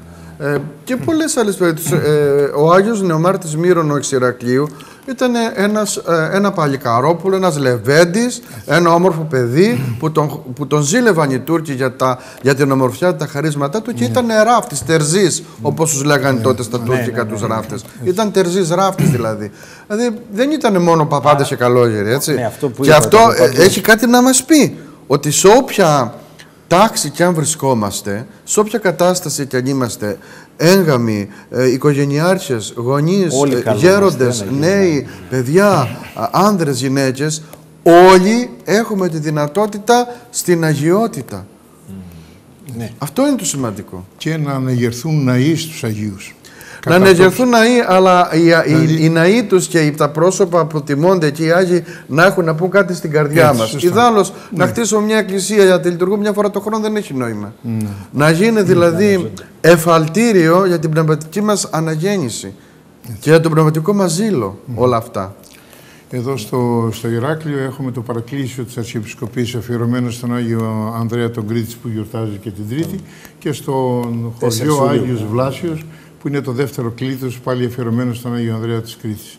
Και πολλές άλλες περιπτώσεις. Ο Άγιος Νεομάρτης Μύρων ο Εξηρακλείου ήταν ένα παλικαρόπουλο, ένας λεβέντης, ένα όμορφο παιδί που τον ζήλευαν οι Τούρκοι για την ομορφιά, τα χαρίσματά του και ήταν ράφτης, τερζής, όπως τους λέγανε τότε στα τουρκικά τους ράφτες. Ήταν τερζής ράφτης δηλαδή. Δηλαδή δεν ήταν μόνο παπάντες και καλόγεροι, έτσι. Και αυτό έχει κάτι να μας πει, ότι σε όποια τάξη κι αν βρισκόμαστε, σε όποια κατάσταση κι αν είμαστε, έγγαμοι, οικογενειάρχες, γονείς, γέροντες, νέοι, παιδιά, άνδρες, γυναίκες, όλοι έχουμε τη δυνατότητα στην αγιότητα. Αυτό είναι το σημαντικό. Και να αναγερθούν ναοί στους Αγίους. Να αναγερθούν ναοί, αλλά οι ναοί τους και τα πρόσωπα που τιμώνται εκεί οι Άγιοι να έχουν να πούν κάτι στην καρδιά μας. Ιδάλλως, να χτίσουμε μια εκκλησία για τη λειτουργούμε μια φορά το χρόνο δεν έχει νόημα. Να γίνει δηλαδή εφαλτήριο για την πνευματική μας αναγέννηση και για τον πνευματικό μας ζήλο όλα αυτά. Εδώ στο Ηράκλειο έχουμε το παρακλήσιο της Αρχιεπισκοπής αφιερωμένο στον Άγιο Ανδρέα τον Κρήτης που γιορτάζει και την Τρίτη και στον χωριό Άγιος Βλάσιος που είναι το δεύτερο κλήθος πάλι αφιερωμένο στον Άγιο Ανδρέα της Κρήτης.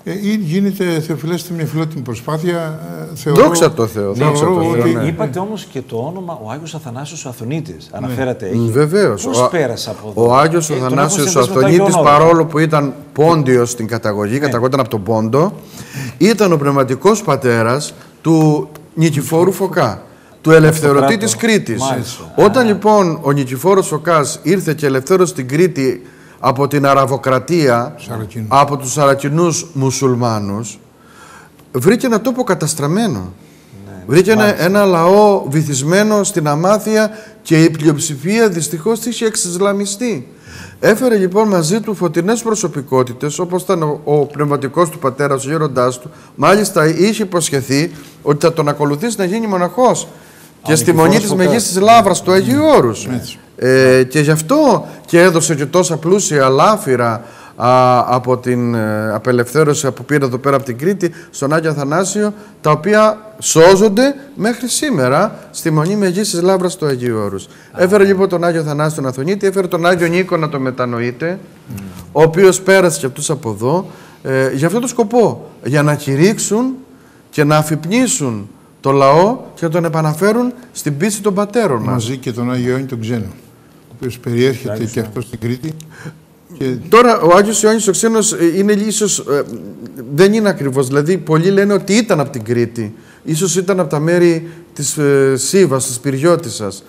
Ή γίνεται, Θεοφιλέστε, μια φιλότιμη προσπάθεια. Θεωρώ, δόξα τω Θεώ. Ναι. Είπατε όμως και το όνομα ο Άγιος Αθανάσιος ο Αθωνίτης. Αναφέρατε. Βεβαίως. Πώς πέρασε από εδώ? Ο Άγιος Αθανάσιος ο Αθωνίτης, παρόλο που ήταν Πόντιος στην καταγωγή, καταγόταν από τον Πόντο, ήταν ο πνευματικός πατέρας του Νικηφόρου Φωκά, του ελευθερωτή της Κρήτης. Όταν λοιπόν ο Νικηφόρος Φωκάς ήρθε και ελευθέρωσε την Κρήτη από την Αραβοκρατία, από τους Σαρακινούς μουσουλμάνους, βρήκε ένα τόπο καταστραμμένο. Βρήκε ένα λαό βυθισμένο στην αμάθεια και η πλειοψηφία δυστυχώς είχε εξισλαμιστεί. Έφερε λοιπόν μαζί του φωτεινές προσωπικότητες, όπως ήταν ο πνευματικός του πατέρας, ο γέροντάς του. Μάλιστα είχε υποσχεθεί ότι θα τον ακολουθήσει να γίνει μοναχός και στη μονή της Μεγής της Λάβρας του Αγίου Όρους. Και γι' αυτό και έδωσε και τόσα πλούσια λάφυρα από την απελευθέρωση που πήρε εδώ πέρα από την Κρήτη στον Άγιο Αθανάσιο, τα οποία σώζονται μέχρι σήμερα στη μονή Μεγής της Λάβρας του Αγίου Όρους. Έφερε λοιπόν τον Άγιο Αθανάσιο τον Αθωνίτη, έφερε τον Άγιο Νίκο να το μετανοείτε, ο οποίος πέρασε και αυτούς από εδώ για αυτόν τον σκοπό, για να κηρύξουν και να αφυπνίσουν το λαό και να τον επαναφέρουν στην πίστη των πατέρων μας. Μαζί και τον Άγιο Ιόνι τον Ξένο, ο οποίος περιέρχεται και αυτό στην Κρήτη. Και... Τώρα ο Άγιος Ιόνις ο Ξένος είναι ίσως, δεν είναι ακριβώς, δηλαδή πολλοί λένε ότι ήταν από την Κρήτη, ίσως ήταν από τα μέρη της Σίβας, της Πυριώτισσας.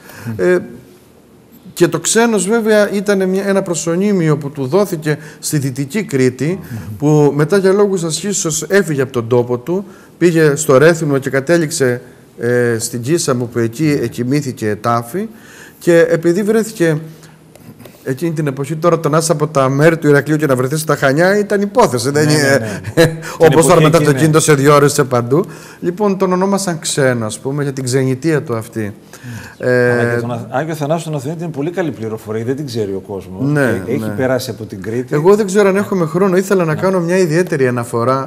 Και το Ξένος βέβαια ήταν ένα προσωνύμιο που του δόθηκε στη Δυτική Κρήτη, που μετά για λόγους ασχήσεως έφυγε από τον τόπο του, πήγε στο Ρέθυμνο και κατέληξε στην Κίσαμο, που εκεί εκοιμήθηκε ετάφη, και επειδή βρέθηκε εκείνη την εποχή, τώρα το να είσαι από τα μέρη του Ηρακλείου και να βρεθεί στα Χανιά ήταν υπόθεση. Δεν είναι όπως τώρα με το αυτοκίνητο σε 2 ώρες σε παντού. Λοιπόν, τον ονόμασαν Ξένο, ας πούμε, για την ξενιτεία του αυτή. Τον Άγιο Αθανάσιο τον Αθωνίτη είναι πολύ καλή πληροφορία, δεν την ξέρει ο κόσμος. Έχει περάσει από την Κρήτη. Εγώ δεν ξέρω αν έχουμε χρόνο. Ήθελα να κάνω μια ιδιαίτερη αναφορά.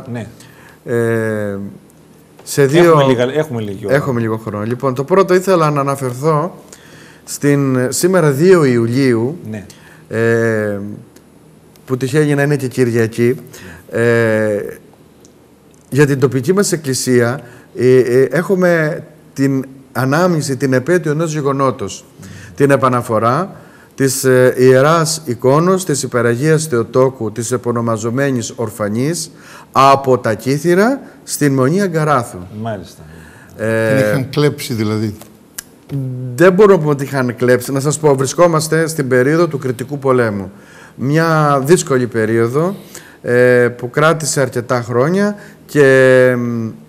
Σε δύο... Έχουμε λίγο χρόνο. Λοιπόν, το πρώτο ήθελα να αναφερθώ σήμερα 2 Ιουλίου, που τυχαίνει να είναι και Κυριακή, για την τοπική μας εκκλησία έχουμε την ανάμνηση, την επέτειο ενός γεγονότος, την επαναφορά της Ιεράς Εικόνος της Υπεραγίας Θεοτόκου της επωνομαζομένης Ορφανής από τα Κύθυρα στην Μονή Αγκαράθου. Μάλιστα. Την είχαν κλέψει δηλαδή. Δεν μπορούμε να πούμε ότι είχαν κλέψει. Να σας πω, βρισκόμαστε στην περίοδο του Κρητικού Πολέμου. Μια δύσκολη περίοδο που κράτησε αρκετά χρόνια και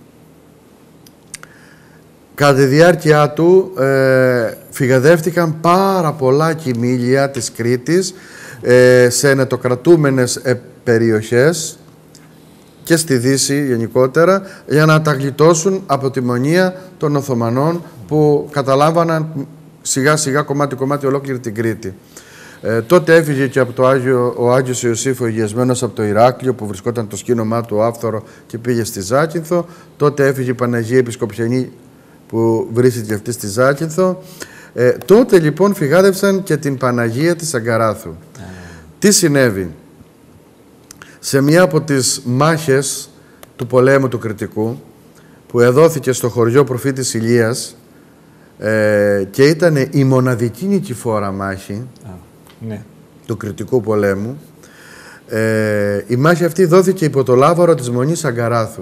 κατά τη διάρκεια του φυγαδεύτηκαν πάρα πολλά κοιμήλια της Κρήτης σε ενετοκρατούμενες περιοχές και στη Δύση γενικότερα, για να τα γλιτώσουν από τη μονία των Οθωμανών που καταλάμβαναν σιγά σιγά κομμάτι ολόκληρη την Κρήτη. Τότε έφυγε και από ο Άγιος Ιωσήφ ο Υγιασμένος από το Ηράκλειο, που βρισκόταν το σκήνωμά του άφθορο, και πήγε στη Ζάκυνθο. Τότε έφυγε η Παναγία Επισκοπιανή που βρίσκεται αυτή στη Ζάκυνθο. Τότε λοιπόν φυγάδευσαν και την Παναγία της Αγκαράθου. Τι συνέβη? Σε μία από τις μάχες του πολέμου του Κρητικού, που εδόθηκε στο χωριό Προφήτης Ηλίας και ήταν η μοναδική νικηφόρα μάχη του Κρητικού πολέμου, η μάχη αυτή δόθηκε υπό το λάβαρο της Μονής Αγκαράθου,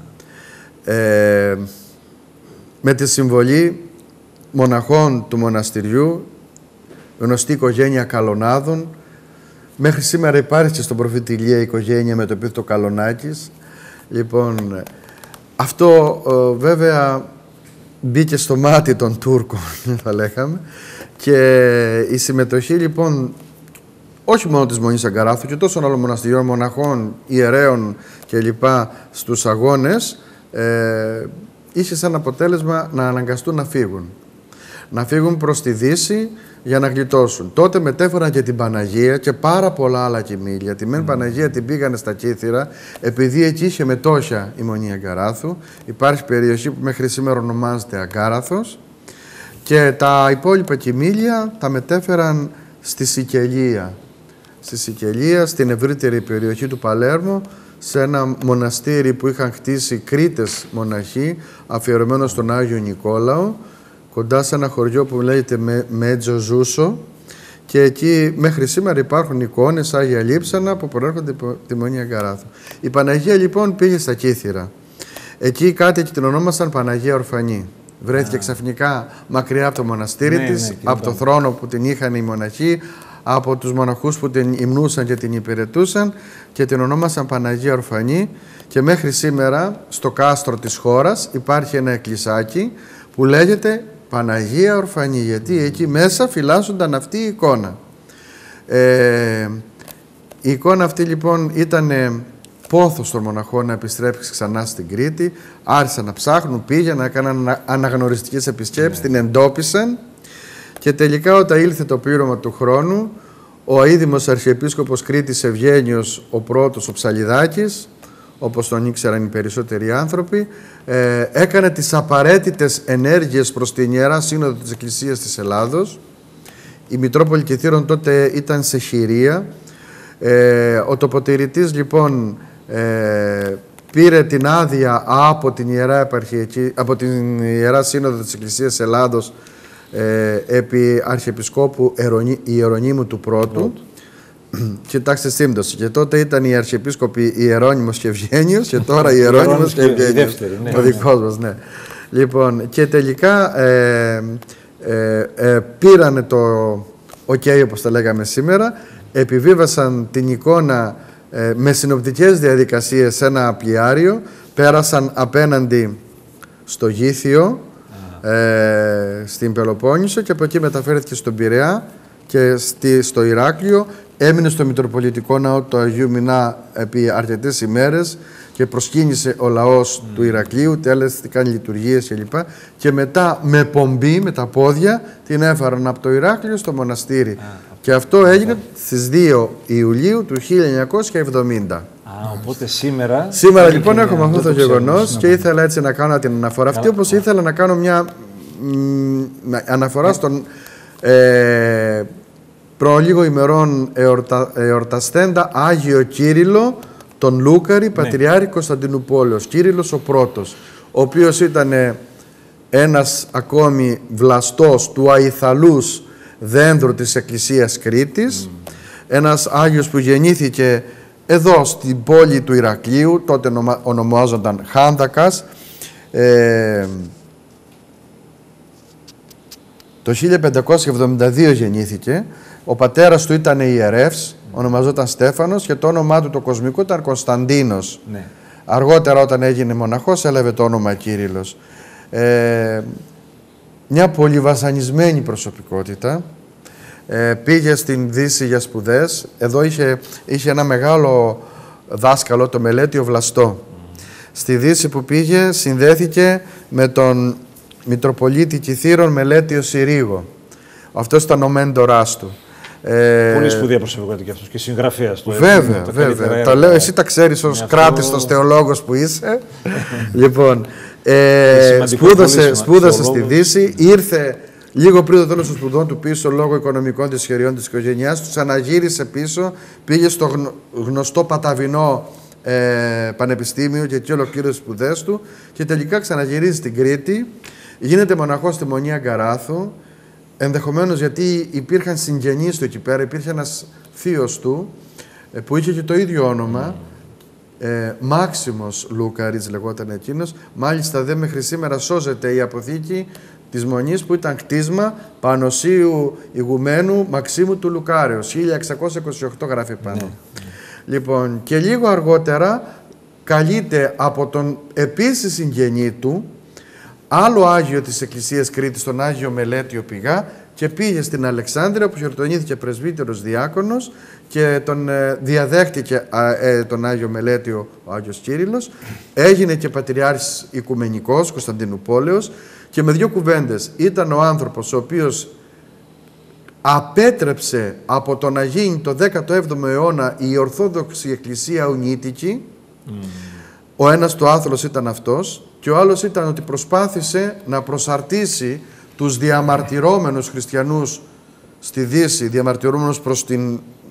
με τη συμβολή μοναχών του μοναστηριού, γνωστή οικογένεια Καλονάδων. Μέχρι σήμερα υπάρχει και στον Προφήτη Ηλία η οικογένεια με το επίθετο Καλονάκης. Λοιπόν, αυτό βέβαια μπήκε στο μάτι των Τούρκων, θα λέγαμε, και η συμμετοχή λοιπόν όχι μόνο της Μονής Αγκαράθου και τόσων άλλων μοναστηριών, μοναχών, ιερέων κλπ. Στους αγώνες είχε σαν αποτέλεσμα να αναγκαστούν να φύγουν. Να φύγουν προς τη Δύση για να γλιτώσουν. Τότε μετέφεραν και την Παναγία και πάρα πολλά άλλα κοιμήλια. Τη μεν Παναγία την πήγανε στα Κύθυρα, επειδή εκεί είχε μετόχια η Μονή Αγκαράθου. Υπάρχει περιοχή που μέχρι σήμερα ονομάζεται Αγκάραθος, και τα υπόλοιπα κοιμήλια τα μετέφεραν στη Σικελία. Στη Σικελία, στην ευρύτερη περιοχή του Παλέρμου, σε ένα μοναστήρι που είχαν χτίσει Κρήτες μοναχοί, αφιερωμένο στον Άγιο Νικόλαο, κοντά σε ένα χωριό που λέγεται Μέτζο Ζούσο, και εκεί μέχρι σήμερα υπάρχουν εικόνες Άγια Λείψανα που προέρχονται από τη Μονή Αγκαράθου. Η Παναγία λοιπόν πήγε στα Κύθυρα. Εκεί οι κάτοικοι την ονόμασαν Παναγία Ορφανή. Βρέθηκε ξαφνικά μακριά από το μοναστήρι της, από το θρόνο που την είχαν οι μοναχοί, από τους μοναχούς που την υμνούσαν και την υπηρετούσαν, και την ονόμασαν Παναγία Ορφανή, και μέχρι σήμερα στο κάστρο της χώρας υπάρχει ένα εκκλησάκι που λέγεται Παναγία Ορφανή, γιατί εκεί μέσα φυλάσσονταν αυτή η εικόνα. Η εικόνα αυτή λοιπόν ήταν πόθος των μοναχών να επιστρέψει ξανά στην Κρήτη. Άρχισαν να ψάχνουν, πήγαιναν, έκαναν αναγνωριστικές επισκέψεις, την εντόπισαν, και τελικά όταν ήλθε το πλήρωμα του χρόνου, ο αείδημος Αρχιεπίσκοπος Κρήτης Ευγένιος ο πρώτος, ο Ψαλιδάκης, όπως τον ήξεραν οι περισσότεροι άνθρωποι, έκανε τις απαραίτητες ενέργειες προς την Ιερά Σύνοδο της Εκκλησίας της Ελλάδος. Η Μητρόπολη Κιθήρων τότε ήταν σε χειρία. Ο τοποτηρητής λοιπόν πήρε την άδεια από την από την Ιερά Σύνοδο της Εκκλησίας της Ελλάδος επί Αρχιεπισκόπου Ιερονύμου του Πρώτου. Κοιτάξτε σύμπτωση. Και τότε ήταν οι Αρχιεπίσκοποι Ιερώνυμος και Ευγένιος, και τώρα Ιερώνυμος και Ευγένιος. Ο δικός μας, ναι. Λοιπόν, και τελικά πήρανε το OK, όπως τα λέγαμε σήμερα, επιβίβασαν την εικόνα με συνοπτικές διαδικασίες σε ένα πλοιάριο, πέρασαν απέναντι στο Γήθιο, στην Πελοπόννησο, και από εκεί μεταφέρθηκε στον Πειραιά και στο Ηράκλειο. Έμεινε στο Μητροπολιτικό Ναό του Αγίου Μινά επί αρκετές ημέρες και προσκύνησε ο λαός του Ηρακλείου, τέλεστηκαν λειτουργίες κλπ. Και μετά με πομπή, με τα πόδια, την έφεραν από το Ηράκλειο στο μοναστήρι. Και αυτό έγινε στις 2 Ιουλίου του 1970. Οπότε σήμερα... Σήμερα λοιπόν έχουμε αυτό το γεγονός και ήθελα έτσι να κάνω την αναφορά αυτή, όπως ήθελα να κάνω μια αναφορά στον προ λίγο ημερών εορταστέντα Άγιο Κύριλλο τον Λούκαρη, Πατριάρχη Κωνσταντινούπολεως, Κύριλλος ο πρώτος, ο οποίος ήταν ένας ακόμη βλαστός του αϊθαλούς δένδρου της Εκκλησίας Κρήτης, ένας Άγιος που γεννήθηκε εδώ στην πόλη του Ηρακλείου, τότε ονομάζονταν Χάνδακας. Το 1572 γεννήθηκε. Ο πατέρας του ήταν ιερεύς, ονομαζόταν Στέφανος, και το όνομά του το κοσμικό ήταν Κωνσταντίνος. Ναι. Αργότερα όταν έγινε μοναχός έλαβε το όνομα Κύριλλος. Μια πολύ βασανισμένη προσωπικότητα. Πήγε στην Δύση για σπουδές. Εδώ είχε ένα μεγάλο δάσκαλο, το Μελέτιο Βλαστό. Στη Δύση που πήγε συνδέθηκε με τον Μητροπολίτη Κιθήρων Μελέτιο Συρίγο. Αυτός ήταν ο μέντοράς του. Πολύ σπουδαία προσωπικότητα και αυτός και συγγραφέας του. Βέβαια, βέβαια. Το λέω, εσύ τα ξέρεις ως κράτιστος θεολόγος που είσαι. Λοιπόν, σπούδασε στη Δύση, ήρθε λίγο πριν το τέλος των σπουδών του πίσω λόγω οικονομικών δυσχεριών της οικογένειάς του, ξαναγύρισε πίσω, πήγε στο γνωστό Παταβινό Πανεπιστήμιο και εκεί ολοκλήρωσε τις σπουδές του και τελικά ξαναγυρίζει στην Κρήτη, γίνεται μοναχός στη Μονή Αγκαράθου, ενδεχομένως γιατί υπήρχαν συγγενείς του εκεί πέρα, υπήρχε ένας θείος του που είχε και το ίδιο όνομα, Μάξιμος Λούκαρης λεγόταν εκείνος, μάλιστα δε μέχρι σήμερα σώζεται η αποθήκη της Μονής που ήταν κτίσμα Πανοσίου Ηγουμένου Μαξίμου του Λουκάρεως, 1628 γράφει πάνω. Λοιπόν, και λίγο αργότερα καλείται από τον επίσης συγγενή του, άλλο Άγιο της Εκκλησίας Κρήτης, τον Άγιο Μελέτιο Πηγά, και πήγε στην Αλεξάνδρεια που χειροτονήθηκε πρεσβύτερος διάκονος και τον διαδέχτηκε τον Άγιο Μελέτιο ο Άγιος Κύριλλος, έγινε και πατριάρχης οικουμενικός Κωνσταντινούπολεως και με δύο κουβέντες ήταν ο άνθρωπος ο οποίος απέτρεψε από το να γίνει το 17ο αιώνα η Ορθόδοξη Εκκλησία ουνίτικη. Ο ένας του άθλος ήταν αυτός και ο άλλος ήταν ότι προσπάθησε να προσαρτήσει τους διαμαρτυρόμενους χριστιανούς στη Δύση, διαμαρτυρόμενους προς την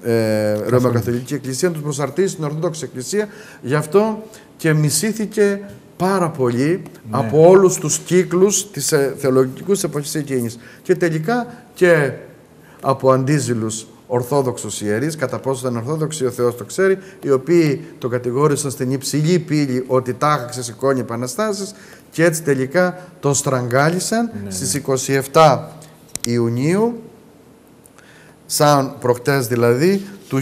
Ρωμαιοκαθολική Εκκλησία, να τους προσαρτήσει στην Ορθόδοξη Εκκλησία. Γι' αυτό και μισήθηκε πάρα πολύ από όλους τους κύκλους της θεολογικούς εποχής εκείνης. Και τελικά και από αντίζηλους Ορθόδοξους ιερείς, κατά πόσο ήταν Ορθόδοξοι ο Θεός το ξέρει, οι οποίοι το κατηγόρησαν στην υψηλή πύλη ότι τάχα ξεσηκώνει επαναστάσεις, και έτσι τελικά τον στραγγάλισαν στις 27 Ιουνίου, σαν προχτές δηλαδή, του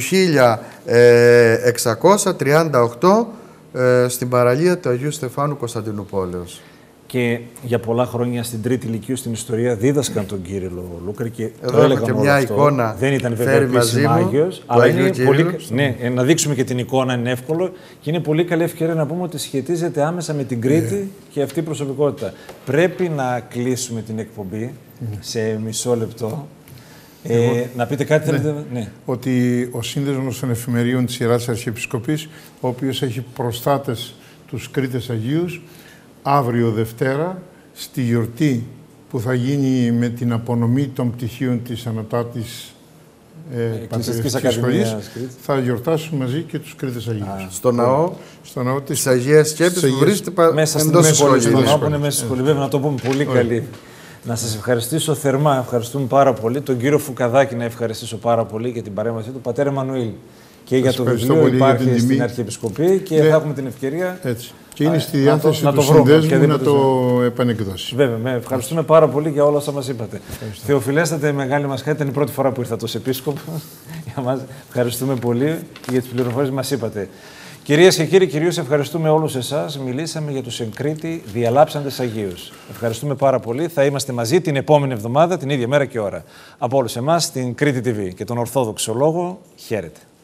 1638, στην παραλία του Αγίου Στεφάνου Κωνσταντινούπολεως. Και για πολλά χρόνια στην Τρίτη Λυκείου στην ιστορία δίδασκαν τον Κύριλλο Λούκαρη και εδώ το έλεγαν και όλο μια αυτό. εικόνα. Δεν ήταν βέβαια επίσημα Άγιος, αλλά είναι πολύ... Ναι, να δείξουμε και την εικόνα είναι εύκολο και είναι πολύ καλή ευκαιρία να πούμε ότι σχετίζεται άμεσα με την Κρήτη και αυτή η προσωπικότητα. Πρέπει να κλείσουμε την εκπομπή σε μισό λεπτό. Να πείτε κάτι, θέλετε. Ναι. Ότι ο Σύνδεσμος των Εφημερίων της Ιεράς Αρχιεπισκοπής, ο οποίος έχει προστάτες τους Κρήτες Αγίους, αύριο Δευτέρα, στη γιορτή που θα γίνει με την απονομή των πτυχίων της Ανωτάτης Πατριωτικής Σχολής, θα γιορτάσουν μαζί και τους Κρήτες Αγίους. Στο ναό της Αγίας Σκέπης που βρίσκεται μέσα στην σχολή. Στο ναό που είναι μέσα στη σχολή, βέβαια, να το πούμε πολύ καλή. Να σας ευχαριστήσω θερμά, ευχαριστούμε πάρα πολύ. Τον κύριο Φουκαδάκη να ευχαριστήσω πάρα πολύ για την παρέμβασή του, πατέρα Εμμανουήλ. Και για το βιβλίο υπάρχει στην Αρχιεπισκοπή και θα έχουμε την ευκαιρία. Έτσι. Και είναι στη διάθεση του συνδέσμου να το επανεκδώσει. Βέβαια, ευχαριστούμε πάρα πολύ για όλα όσα μας είπατε. Θεοφιλέστατε, μεγάλη μας χάρη, ήταν η πρώτη φορά που ήρθατε ως επίσκοπος. Ευχαριστούμε πολύ για τις πληροφορίες που μας είπατε. Κυρίες και κύριοι, κυρίως ευχαριστούμε όλους εσάς. Μιλήσαμε για τους εν Κρήτη διαλάψαντες Αγίους. Ευχαριστούμε πάρα πολύ. Θα είμαστε μαζί την επόμενη εβδομάδα, την ίδια μέρα και ώρα. Από όλους εμάς, στην Κρήτη TV και τον Ορθόδοξο Λόγο, χαίρετε.